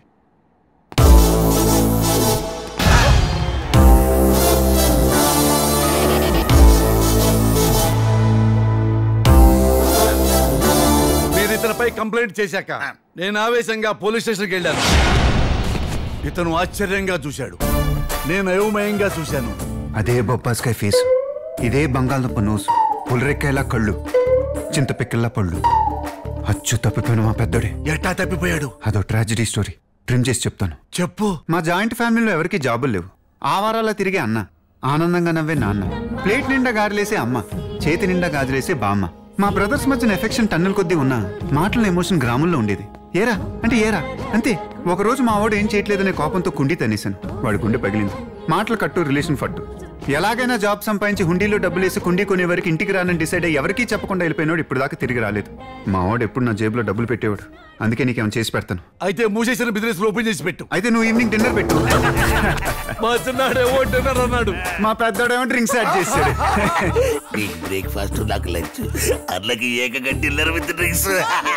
మీరు ఇతనిపై కంప్లైంట్ చేశాక నేను ఆవేశంగా పోలీస్ స్టేషన్కి వెళ్ళాను. ఇతను ఆశ్చర్యంగా చూశాడు, నేను అయోమయంగా చూశాను. అదే బొబ్బాస్కాయ ఫేసు, ఇదే బంగాళదుంప నోసు, పులరెక్కాయలా కళ్ళు, చింతపిక్కల్లా పళ్ళు. అచ్చు తప్పిపోయిన మా పెద్దోడే. ఎట్టా తప్పిపోయాడు? అదో ట్రాజడీ స్టోరీ. ట్రిమ్ చేసి చెప్తాను. చెప్పు. మా జాయింట్ ఫ్యామిలీలో ఎవరికి జాబులు లేవు. ఆ వారాల్లో తిరిగే అన్న, ఆనందంగా నవ్వే నాన్న, ప్లేట్ నిండా గారెలేసే అమ్మ, చేతి నిండా గాజులేసే బామ్మ. మా బ్రదర్స్ మధ్యన ఎఫెక్షన్ టన్నుల కొద్దీ ఉన్నా మాటల ఎమోషన్ గ్రాముల్లో ఉండేది. ఏరా అంటే ఏరా అంతే. ఒకరోజు మా వాడు ఏం చేయట్లేదనే కోపంతో కుండి తనేశాను. వాడి గుండె పగిలింది. మాటలు కట్టు, రిలేషన్ ఫట్టు. ఎలాగైనా జాబ్ సంపాదించి హుండీలో డబ్బులు వేసి కుండీ కొనే వరకు ఇంటికి రానని డిసైడ్ అయ్యి ఎవరికీ చెప్పకుండా వెళ్ళిపోయినాడు. ఇప్పుడు దాకా తిరిగి రాలేదు. మా వాడు ఎప్పుడు నా జేబులో డబ్బులు పెట్టేవాడు. అందుకే నీకేమైనా చేసి పెడతాను. అయితే మూసేసిన బిజినెస్ ఓపెన్ చేసి పెట్టు. అయితే నువ్వు ఈవినింగ్ డిన్నర్ పెట్టు. మా చిన్నాడేమో డిన్నర్ అన్నాడు, మా పెద్దోడేమో డ్రింక్స్ యాడ్ చేశాడు. నీకు బ్రేక్ఫాస్ట్, నాకు లంచ్, అట్లకి ఏకగా డిన్నర్ విత్ డ్రింక్స్.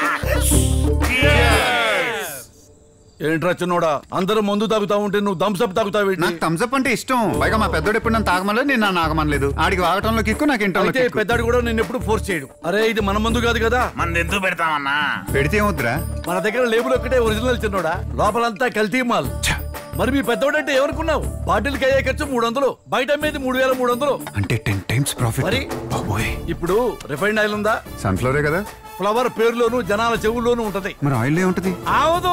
ఏంట్రా చిన్నోడా, అందరూ మందు తాగుతా ఉంటే నువ్వు థమ్స్అప్ తాగుతావు? నాకు థమ్స్అప్ అంటే ఇష్టం. పైగా మా పెద్దోడు ఎప్పుడు నన్ను తాగమలేదు, నేను నన్ను ఆగమనలేదు. ఆడికి వాగటంలో కిక్కు, నాకు ఇంట్లో పెద్దాడు కూడా నేను ఎప్పుడు ఫోర్స్ చేయడు. అరే ఇది మన మందు కాదు కదా, మన ఎందుకు పెడతామన్నా? పెడితే ఏమవుతురా? మన దగ్గర లేబుల్ ఒక్కటే ఒరిజినల్ చిన్నోడా, లోపలంతా కల్తీ మాల్. మరి మీ పెద్దోడంటే ఏమనుకున్నావు? బాటిల్కి అయ్యే ఖర్చు మూడు వందలు, బయట అమ్మేది మూడు వేల మూడు వందలు. అంటే టెన్ టైమ్స్ ప్రాఫిట్. మరి ఇప్పుడు రిఫైండ్ ఆయిల్ ఉందా? సన్ఫ్లవరే కదా. ఫ్లవర్ పేరులోను జనాల చెవుల్లోనూ ఉంటది. మరి ఆయిల్ ఏముంటది? అవదు.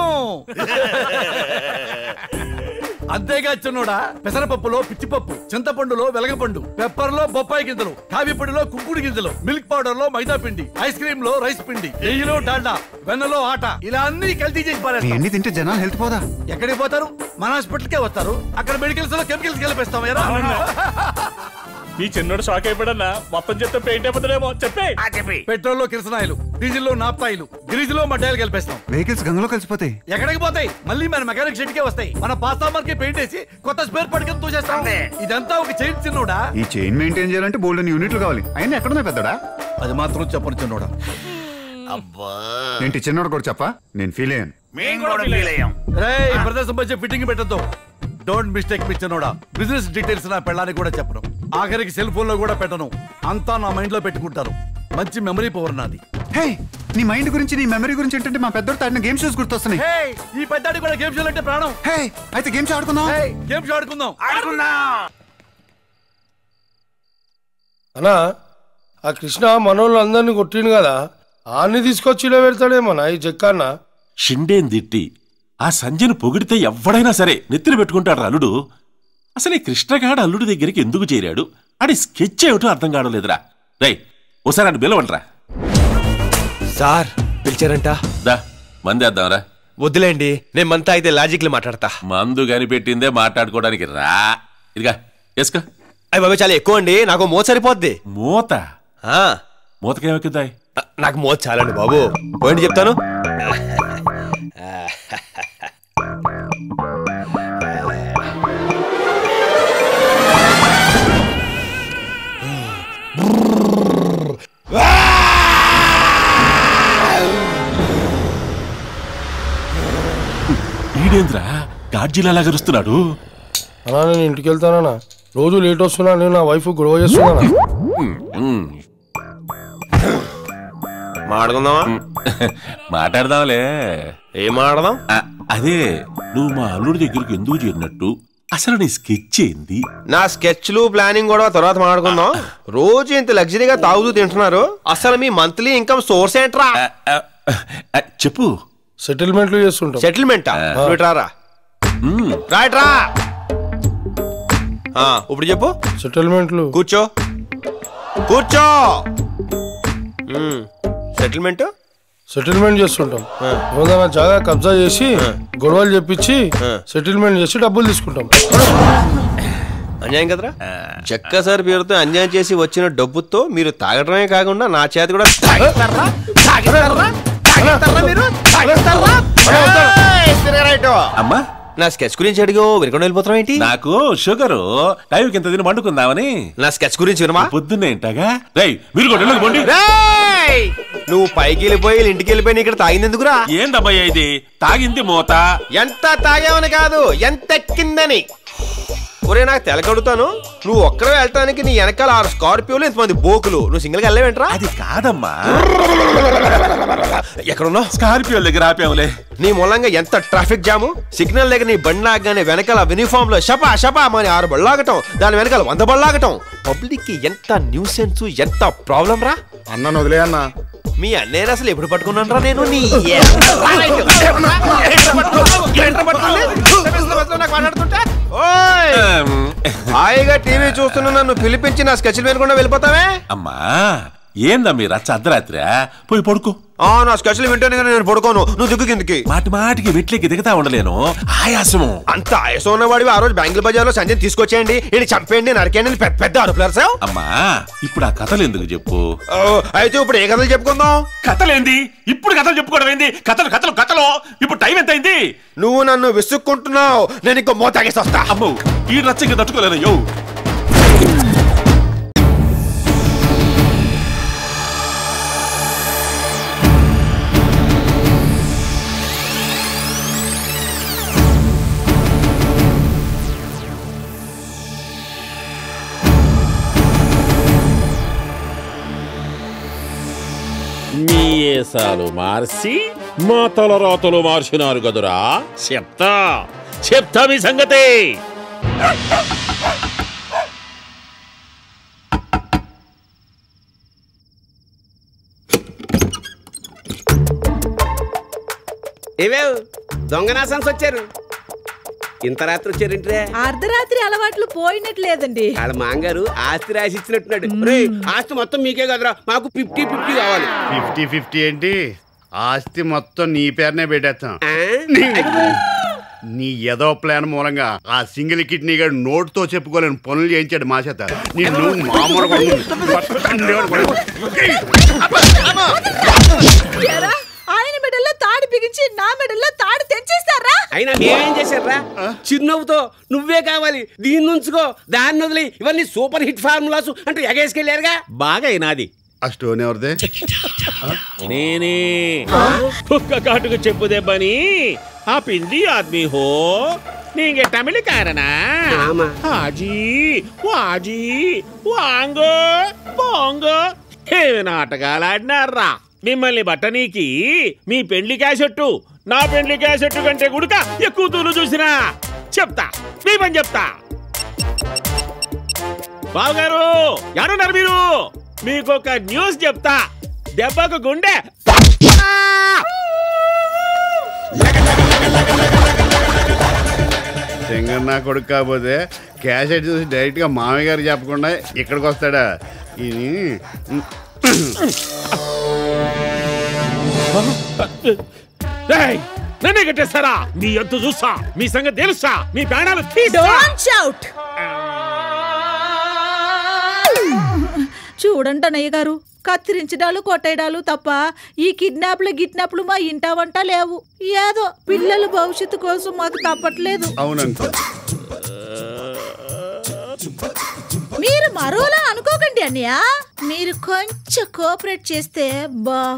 అంతేగా చిన్నోడా, పెసరపప్పులో పిచ్చిపప్పు, చింతపండులో వెలగపండు, పెప్పర్ లో బొప్పాయి గింజలు, కావి పొడిలో కుంకుడు గింజలు, మిల్క్ పౌడర్ లో మైదా పిండి, ఐస్ క్రీమ్ లో రైస్ పిండి, నెయ్యిలో డాల్డా, వెన్నలో ఆట, ఇలా అన్ని కల్తీ చేసి పారేస్తాం. ఎన్ని తింటే జనాలు హెల్త్ పోదా? ఎక్కడికి పోతారు? మన హాస్పిటల్ కే వస్తారు. అక్కడ మెడికల్స్ లో కెమికల్స్ కలిపేస్తాం. మీ చిన్నోడు షాక్ అయిపోయాడన్నా, మొత్తం చెప్తే పెయింట్ అయిపోతాడేమో. చెప్పే పెట్రోల్ లో కిరసనాయిలు, డీజిల్ లో నాప్తాయిలు, గ్రీజ్ లో మడ్డాయిలు కలిపేస్తాం. వెహికల్స్ గంగలో కలిసిపోతాయి. ఎక్కడికి పోతాయి? మళ్ళీ మన మెకానిక్ షెడ్ కే వస్తాయి. మన పాస్తామర్ కి పెయింట్ వేసి కొత్త స్పేర్ పట్టుకుని తోసేస్తాం. ఇదంతా ఒక చైన్ చిన్నోడా. ఈ చైన్ మెయింటైన్ చేయాలంటే బోల్డెన్ యూనిట్లు కావాలి. అయినా ఎక్కడున్నా పెద్దడా? అది మాత్రం చెప్పను చిన్నోడా. ఏంటి చిన్నోడు కూడా చెప్పా? నేను ఫీల్ అయ్యాను. ప్రదర్శన వచ్చే ఫిట్టింగ్ పెట్టద్దు. డోంట్ మిస్టేక్ మీ చిన్నోడా. బిజినెస్ డీటెయిల్స్ నా పెళ్ళానికి కూడా చెప్పను. ఆఖరికి సెల్ ఫోన్ లో కూడా పెట్టను. అంతా నా మైండ్ లో పెట్టుకుంటాను. మంచి మెమరీ పవర్ నాది. హే, నీ మైండ్ గురించి, నీ మెమరీ గురించి ఏంటంటే మా పెద్దోడు ఆడిన గేమ్ షోస్ గుర్తొస్తున్నాయి. ఈ పెద్దాడి కూడా గేమ్ షోలు అంటే ప్రాణం. హే, అయితే గేమ్స్ ఆడుకుందాం. గేమ్స్ ఆడుకుందాం ఆడుకుందాం అన్నా, ఆ కృష్ణ మనోళ్ళు అందరినీ కొట్టిండు కదా, ఆన్ని తీసుకొచ్చి ఇలా పెడతాడేమోనా ఈ జక్కన్న. షిండేని తిట్టి ఆ సంజయ్ను పొగిడితే ఎవడైనా సరే నెత్తిన పెట్టుకుంటాడు అల్లుడు. అసలు ఈ కృష్ణగాడు అల్లుడి దగ్గరికి ఎందుకు చేరాడు? ఆడి స్కెచ్ ఏమిటో అర్థం కావలేదురా. రై ఓసారి అని బిలవంట్రా. సార్ పిలిచారంట. దా మందేద్దాంరా. వద్దులేండి, నేను మంతా అయితే లాజిక్లు మాట్లాడతా. మందు కనిపెట్టిందే మాట్లాడుకోవడానికి రా. ఇదిగా వేసుకో. అయ్యి బాబు చాలా ఎక్కువ అండి, నాకు మూత సరిపోద్ది. మూత? మూతకేమొక్కిద్దాయి? నాకు మూత చాలండి బాబు. పోయింది చెప్తాను. లాడ్జిలో ఎలా గరుస్తున్నాడు? అలా నేను ఇంటికి వెళ్తానా? రోజు లేట్ వస్తున్నా, నేను నా వైఫ్ గొడవ చేస్తున్నానా? మాట్లాడుకుందామా? మాట్లాడదాంలే. ఏం మాట్లాడదాం? అదే నువ్వు మా అల్లుడి దగ్గరికి ఎందుకు చేరినట్టు, అసలు నీ స్కెచ్ ఏంది? నా స్కెచ్లు ప్లానింగ్ కూడా తర్వాత మాట్లాడుకుందాం. రోజు ఇంత లగ్జరీగా తాగుతూ తింటున్నారు, అసలు మీ మంత్లీ ఇన్కమ్ సోర్స్ ఏంట్రా? చెప్పు. సెటిల్మెంట్లు చేస్తుంటాం. సెటిల్మెంట్ రారా రైట్ రా. ఇప్పుడు చెప్పు. సెటిల్మెంట్లు. కూర్చో కూర్చో. సెటిల్మెంట్ సెటిల్మెంట్ చేస్తుంటాం. ఏదైనా జాగా కబ్జా చేసి గొడవలు చెప్పించి సెటిల్మెంట్ చేసి డబ్బులు తీసుకుంటాం. అన్యాయం కదరా? చెక్క సార్ పేరుతో అన్యాయం చేసి వచ్చిన డబ్బుతో మీరు తాగడమే కాకుండా నా చేతి కూడా తాగిస్తారా? తాగిస్తారా? తాగిస్తారా మీరు? తాగిస్తారా? అమ్మా నా స్కెచ్ గురించి అడిగో వినకుండా వెళ్ళిపోతాం ఏంటి? నాకు షుగరు టైంకి ఎంత తిని వండుకుందామని. నా స్కెచ్ గురించి వినమా? పొద్దున్నే ఏంటగా రై మీరు కూడా పోండి. నువ్వు పైకి వెళ్ళిపోయి ఇంటికి వెళ్ళిపోయి ఇక్కడ తాగింది ఎందుకురా? ఏందబ్బయ్యా ఇది? తాగింది మూత. ఎంత తాగావని కాదు, ఎంత ఎక్కిందని. ఒరే నాకు తెలకడుతాను, నువ్వు ఒక్కరే వెళ్ళటానికి నీ వెనకాల ఆరు స్కార్పియోలు ఇంతమంది బోకులు, నువ్వు సింగిల్ గా వెళ్ళవేంట్రా? అది కాదమ్మా. ఎక్కడున్నావు? స్కార్పియో దగ్గర ఆపావులే. నీ మూలంగా ఎంత ట్రాఫిక్ జాము. సిగ్నల్ దగ్గర నీ బండి ఆగగానే వెనకాల యూనిఫామ్ లో షపా షపా అని ఆరు బళ్ళాగటం, దాని వెనకాల వంద బళ్ళాగటం. పబ్లిక్ కి ఎంత న్యూసెన్స్, ఎంత ప్రాబ్లం రా. అన్న వదిలే అన్న. మీ అన్నయ్య అసలు ఎప్పుడు పట్టుకున్నాను రా నేను? నీ హాయిగా టీవీ చూస్తున్నా నన్ను పిలిపించి నా స్కెచ్లు వినకుండా వెళ్ళిపోతావే? అమ్మా ఏందా మీరు రచ్చ అర్ధరాత్రి? పోయి పడుకో. నా స్కెచ్లు వింటాను కానీ నేను పడుకోను. నువ్వు దిగ్గు కిందకి. మాటి మాటికి వెట్లకి దిగుతా ఉండలేను, ఆయాసము. అంత ఆయాసం ఉన్నవాడివి ఆ రోజు బెంగళూరు బజార్ లో సంజయ్ తీసుకొచ్చేయండి, నేను చంపేయండి, నరకేయండి పెద్ద పెద్ద అరుపులారు. అమ్మా ఇప్పుడు ఆ కథలు ఎందుకు చెప్పు? అయితే ఇప్పుడు ఏ కథలు చెప్పుకుందాం? కథలేంది ఇప్పుడు? కథలు చెప్పుకోవడం ఏంది? కథలు కథలు కథలు. ఇప్పుడు టైం ఎంత అయింది? నువ్వు నన్ను విసుక్కుంటున్నావు, నేను ఇంకో మో తాగేసి వస్తా. అమ్మో ఈ రచ్చకి తట్టుకోలేను. యో మీ ఏసాలు మార్చి మా తలరాతలు మార్చినారు కదురా. చెప్తా చెప్తా మీ సంగతి. ఏవే దొంగనాసన్స్ వచ్చారు, ఇంత రాత్రి వచ్చారంటే? అర్ధరాత్రి అలవాట్లు పోయినట్లేదండి. వాళ్ళ మాంగారు ఆస్తి రాసి ఇచ్చినట్టున్నాడు. రే ఆస్తి మొత్తం మీకే కదరా, మాకు ఫిఫ్టీ ఫిఫ్టీ కావాలి. ఫిఫ్టీ ఫిఫ్టీ ఏంటి? ఆస్తి మొత్తం నీ పేరునే పెట్టేస్తాం. నీ ఏదో ప్లాన్ మూలంగా ఆ సింగిల్ కిడ్నీ గారు నోటుతో చెప్పుకోలేని పనులు చేయించాడు మా చేత. నిన్ను మామూలుగా ఆయన మెడల్లో తాడు బిగించి నా మెడల్లో తాడు తెంచేస్తారా? అయినా మేమేం చేశారా? చిరునవ్వుతో నువ్వే కావాలి, దీన్ని ఉంచుకో, దాన్ని వదిలి, ఇవన్నీ సూపర్ హిట్ ఫార్ములాస్ అంటే ఎగేసుకెళ్ళారుగా. బాగా అయినాది. ఆ స్టోన్ ఎవరిదే? నేనే కుక్క కాటుకు చెప్పు దెబ్బని ఆ పిండి ఆద్మీ హో నీంగే తమిళ కారనా? హాజీ వాజీ వాంగో బోంగో ఏమి నాటకాలు ఆడినారా? మిమ్మల్ని బట్టనీకి మీ పెండ్లి క్యాసెట్టు నా పెండ్లి క్యాసెట్టు కంటే గుడుక ఎక్కువ తూలు చూసినా. చెప్తా మీ పని చెప్తా. బావగారు ఎవరున్నారు మీరు? మీకొక న్యూస్ చెప్తా. దెబ్బకు గుండె తెంగన్నా కొడుకు కాకపోతే క్యాసెట్ చూసి డైరెక్ట్ గా మామయ్య గారు చెప్పకుండా ఇక్కడికి వస్తాడా? ఇది నన్నే కట్టేస్తారా? మీ ఎత్తు చూస్తా, మీ సంగతి తెలుసా, మీ ప్రాణాలు చూడండి అన్నయ్య గారు, కత్తిరించడాలు కొట్టేయడాలు తప్ప ఈ కిడ్నాప్లు గిడ్నాప్లు మా ఇంటా వంట లేవు. ఏదో పిల్లల భవిష్యత్తు కోసం మాకు తప్పట్లేదు. అవునంట. మీరు మరోలా అనుకోకండి అన్నయ్య, మీరు కొంచెం కోఆపరేట్ చేస్తే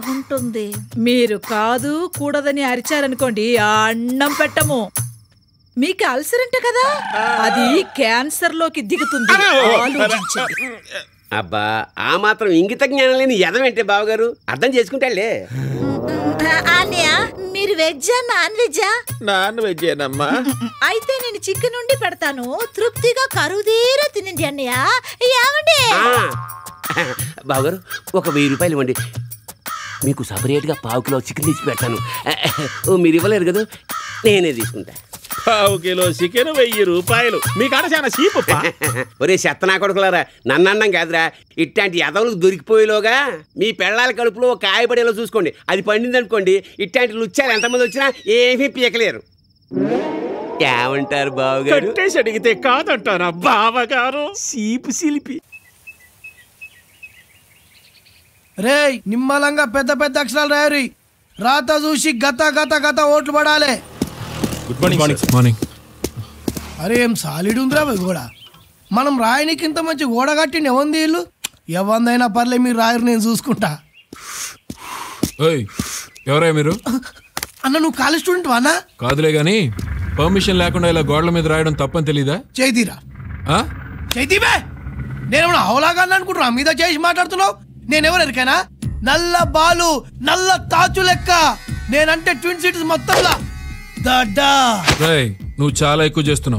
బాగుంటుంది. మీరు కాదు కూడదని అరిచారనుకోండి, అన్నం పెట్టము. మీకు అల్సర్ అంట కదా, అది క్యాన్సర్ లోకి దిగుతుంది. ఆలోచించండి. అబ్బా ఆ మాత్రం ఇంగిత జ్ఞానం లేని ఎదవేంటే బావగారు, అర్థం చేసుకుంటాలే. అన్నయ్య మీరు వెజ్జా నాన్ వెజ్జా? నాన్ వెజ్జేనమ్మా. అయితే నేను చికెన్ ఉండి పెడతాను, తృప్తిగా కరుదీరా తినండి అన్నయ్య. ఏమండి బావగారు ఒక వెయ్యి రూపాయలు ఇవ్వండి, మీకు సపరేట్గా పావు కిలో చికెన్ తెచ్చి పెడతాను. మీరు ఇవ్వలేరు కదా, నేనే తీసుకుంటా. పావు కిలో చికెన్ వెయ్యి రూపాయలు మీ కాడ చాలా చీప్. ఒరే చెత్తనా కొడుకులారా, నన్నండం కాదురా, ఇట్లాంటి ఎదవులకు దొరికిపోయేలోగా మీ పెళ్ళాల కడుపులో కాయపడేలా చూసుకోండి. అది పండింది అనుకోండి, ఇట్లాంటి లుచ్చాలు ఎంతమంది వచ్చినా ఏమీ పీకలేరు. ఏమంటారు బావగారు? కట్టేసి అడిగితే కాదంటారా బావగారు? సీపు సిలిపి. రే నిమ్మలంగా పెద్ద పెద్ద అక్షరాలు రాయరి, రాత చూసి గత గత గత ఓట్లు పడాలి. Good morning. మార్నింగ్. అరే ఏం సాలిడ్ ఉందిరా కూడా, మనం రాయనికి ఇంత మంచి గోడ కట్టిండి. ఎవంది ఇల్లు ఎవందైనా పర్లే, మీరు రాయరు, నేను చూసుకుంటా. ఎవరా మీరు? అన్న నువ్వు కాలేజ్ స్టూడెంట్ వానా? కాదులే గాని పర్మిషన్ లేకుండా ఇలా గోడల మీద రాయడం తప్పని తెలీదా? చైతీరా చైతీబే, నేనేమన్నా హౌలాగా అనుకుంటున్నా మీద చేసి మాట్లాడుతున్నావు. నేనెవరు ఎరికైనా? నల్ల బాలు, నల్ల తాచు లెక్క. నేనంటే ట్విన్ సిటీస్ మొత్తంలా దడ్డా. నువ్వు చాలా ఎక్కువ చేస్తున్నావు.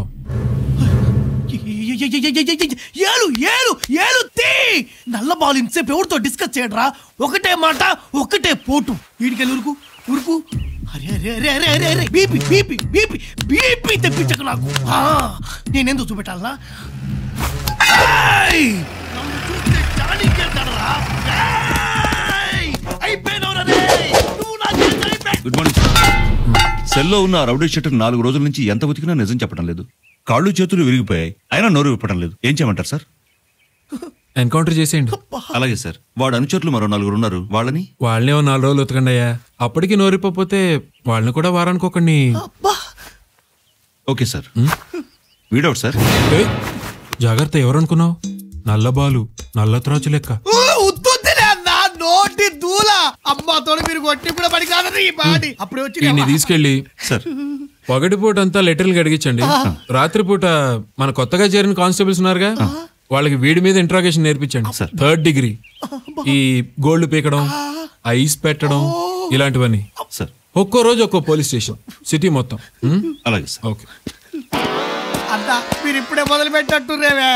ఏలు ఏలు ఏలు తీ. నల్ల బాలు ఇంతసేపు ఎవరితో డిస్కస్ చేయడరా? ఒకటే మాట ఒకటే పోటు. వీడికెళ్ళి ఉరుకు ఉరుకు. అరే అరే అరే అరే అరే అరే బీపీ బీపీ బీపీ బీపీ తెప్పించకు నాకు. నేనెందుకు చూపెట్టాలనా? Good morning sir. సెల్లో ఉన్న రౌడీ షీటర్ నాలుగు రోజుల నుంచి ఎంత ఉతికినా నిజం చెప్పడం లేదు. కాళ్ళు చేతులు విరిగిపోయాయి, అయినా నోరు విప్పడం లేదు. ఏం చేయమంటారు సార్? ఎన్కౌంటర్ చేసేయండి. అలాగే సార్. వాడు అనుచరులు మరో నలుగురు ఉన్నారు, వాళ్ళని వాళ్ళనే ఓ నాలుగు రోజులు ఉతకండి అయ్యా. అప్పటికి నోరిపోతే వాళ్ళని కూడా వారానికి ఒకడిని. Okay sir. వీడవుట్ సార్. జాగ్రత్త, ఎవరనుకున్నావు? నల్ల బాలు, నల్ల త్రాచు లెక్క. నోటి దూల అమ్మతో మీరు కొట్టి కూడా పడి కాదని ఈ పాడి అప్పుడే వచ్చి తీసుకెళ్ళి సార్ పగటిపూట అంతా లెటర్లు గడిగించండి. రాత్రిపూట మన కొత్తగా చేరిన కానిస్టేబుల్స్ ఉన్నారుగా, వాళ్ళకి వీడి మీద ఇంట్రాగేషన్ నేర్పించండి. థర్డ్ డిగ్రీ, ఈ గోల్డ్ పీకడం, ఐస్ పెట్టడం, ఇలాంటివన్నీ. సార్ ఒక్కో రోజు ఒక్కో పోలీస్ స్టేషన్, సిటీ మొత్తం. అలాగే సార్. ఓకే. అన్నా మీరు ఇప్పుడే మొదలు పెట్టట్టుర్రేవే.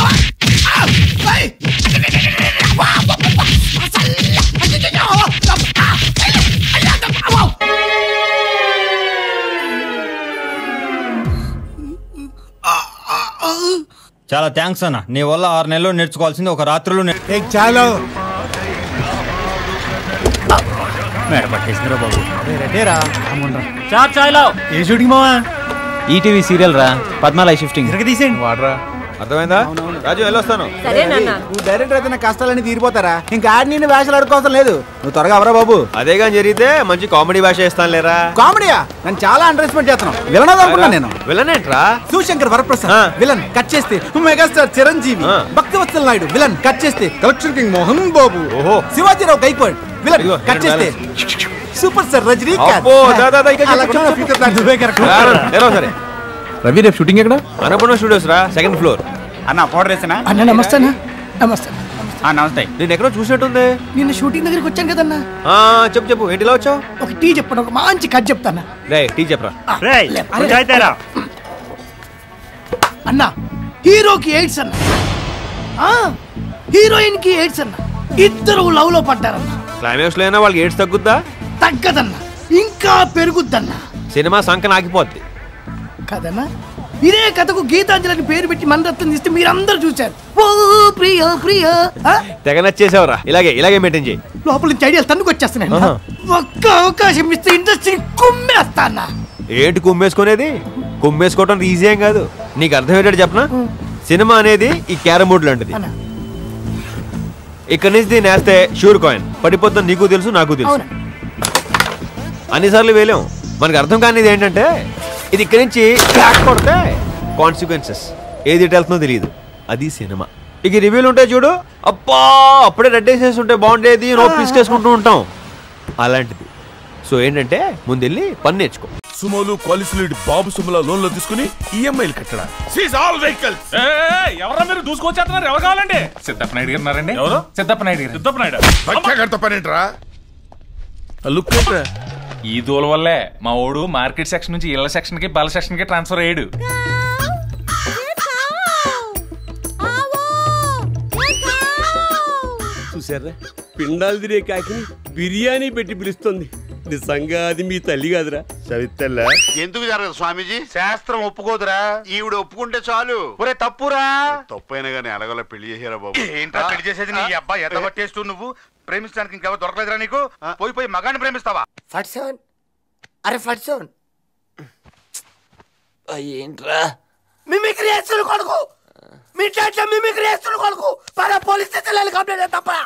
చాలా థ్యాంక్స్ అన్న, నీ వల్ల ఆరు నెలలు నేర్చుకోవాల్సింది ఒక రాత్రిలో చాలా ఏ షూటింగ్ మావా? ఈటీవీ సీరియల్ రా, పద్మాలయ షిఫ్టింగ్. తీసేయండి వాడరా. అర్థమైందా? రాజు వెళ్ళొస్తాను. నువ్వు డైరెక్టర్ అయితే నా కష్టాలన్నీ తీరిపోతారా? ఇంకా ఆడి నిన్ను వేషాలు అడుకోవసం లేదు. నువ్వు త్వరగా అవరా బాబు. అదే కానీ జరిగితే మంచి కామెడీ భాష ఇస్తాను లేరా. కామెడీయా? నేను చాలా అండర్ ఎస్టిమేట్ చేస్తున్నాను. విలన్ అనుకున్నా నేను. విలన్ ఏంట్రా? శివశంకర్ వరప్రసాద్ విలన్ కట్ చేస్తే megastar Chiranjeevi. Bhaktavatsala Naidu villain cut చేస్తే కలెక్షన్ కింగ్ మోహన్ బాబు. ఓహో. శివాజీరావు గైక్వాడ్ విలన్ కట్ చేస్తే సూపర్ స్టార్ రజనీకాంత్. సరే రవి, రేపు షూటింగ్ ఎక్కడ? అన్నపూర్ణ స్టూడియోస్ రా, సెకండ్ ఫ్లోర్. అన్న పౌడర్ వేసానా? అన్న నమస్తే అన్న. నమస్తే నమస్తే. నేను ఎక్కడో చూసినట్టుంది. నిన్న షూటింగ్ దగ్గరికి వచ్చాను కదన్నా. చెప్పు చెప్పు, ఏంటిలా వచ్చావు? ఒక టీ చెప్పండి, ఒక మంచి కథ చెప్తానా. రే టీ చెప్పరా. అన్న హీరోకి ఎయిడ్స్ అన్న, హీరోయిన్ కి ఎయిడ్స్ అన్న, ఇద్దరు లవ్ లో పడ్డారన్న. క్లైమాక్స్ లో అయినా వాళ్ళకి ఎయిడ్స్ తగ్గుద్దా? తగ్గదన్న, ఇంకా పెరుగుద్దన్న. సినిమా సంక నాకిపోద్ది కదన్నా. ఇదే కథకు గీతాంజలి పేరు పెట్టి మన రత్నం తీస్తే మీరందరూ చూశారు. ఓ ప్రియా ప్రియా తెగ నచ్చేసావురా. ఇలాగే ఇలాగే మెయింటైన్ చేయి. లోపల నుంచి ఐడియాలు తన్నుకు వచ్చేస్తున్నాయి. ఒక్క అవకాశం ఇస్తే ఇండస్ట్రీ కుమ్మేస్తా అన్న. ఏంటి కుమ్మేసుకునేది? కుమ్మేసుకోవటం ఈజీ ఏం కాదు. నీకు అర్థమయ్యేటట్టు చెప్పనా? సినిమా అనేది ఈ క్యారమ్ బోర్డ్ లాంటిది. ఇక్కడ నుంచి దీన్ని వేస్తే షూర్ కాయిన్ పడిపోతుంది. నీకు తెలుసు, నాకు తెలుసు. అన్నిసార్లు వేలేం. మనకు అర్థం కానిది ఏంటంటే, ఇది ఇక్కడి నుంచి బ్యాక్ కొడితే కాన్సిక్వెన్సెస్ ఏది వెళ్తుందో తెలియదు. అది సినిమా. ఇక రివ్యూలు ఉంటాయి చూడు, అబ్బా అప్పుడే రెడ్ వేసేసి ఉంటే బాగుండేది, నో పీస్ చేసుకుంటూ ఉంటాం. అలాంటిది. సో ఏంటంటే ముందెళ్ళి పని నేర్చుకో. సుమోలు క్వాలిఫైడ్ బాబు సుమల లోన్లు తీసుకుని ఈఎంఐలు కట్టడా సీజ్ ఆల్ వెహికల్స్. ఎవరా మీరు దూసుకొచ్చేస్తున్నారు? ఎవరు కావాలండి? సిద్ధప్ప నాయుడు గారు ఉన్నారండి. ఎవరు? సిద్ధప్ప నాయుడు గారు. సిద్ధప్ప నాయుడు బచ్చగారితో పనేంట్రా? లుక్ ఏంట్రా? ఈ దూల వల్లే మా ఓడు మార్కెట్ సెక్షన్ నుంచి ఇళ్ల సెక్షన్ కి బల సెక్షన్ కి ట్రాన్స్ఫర్ అయ్యాడు. చూసారా, పిండాలు తినే కాకి బిర్యానీ పెట్టి పిలుస్తుంది. నిజంగా అది మీ తల్లి కాదురా, సవితల్లా. ఎందుకు జరగదు స్వామీజీ? శాస్త్రం ఒప్పుకోదురా, ఈవిడ ఒప్పుకుంటే చాలు. ఒరే తప్పురా. తప్పైనా గానీ అలగల పెళ్లి చేసారా బాబు? ఏంట్రా పెళ్లి చేసేది? నీ అబ్బాయి ఎంత పట్టేస్తూ నువ్వు ప్రేమించడానికి ఇంకెవరు దొరకలేదురా నీకు? పోయి పోయి మగాన్ని ప్రేమిస్తావా? ఫట్ సెవెన్ అరే ఫట్ సెవెన్ ఏంట్రా మిమిక్రీ చేస్తున్న కొడుకు, మీ డాక్టర్ మిమిక్రీ చేస్తున్న కొడుకు. పరా పోలీస్ స్టేషన్ కంప్లైంట్ తప్ప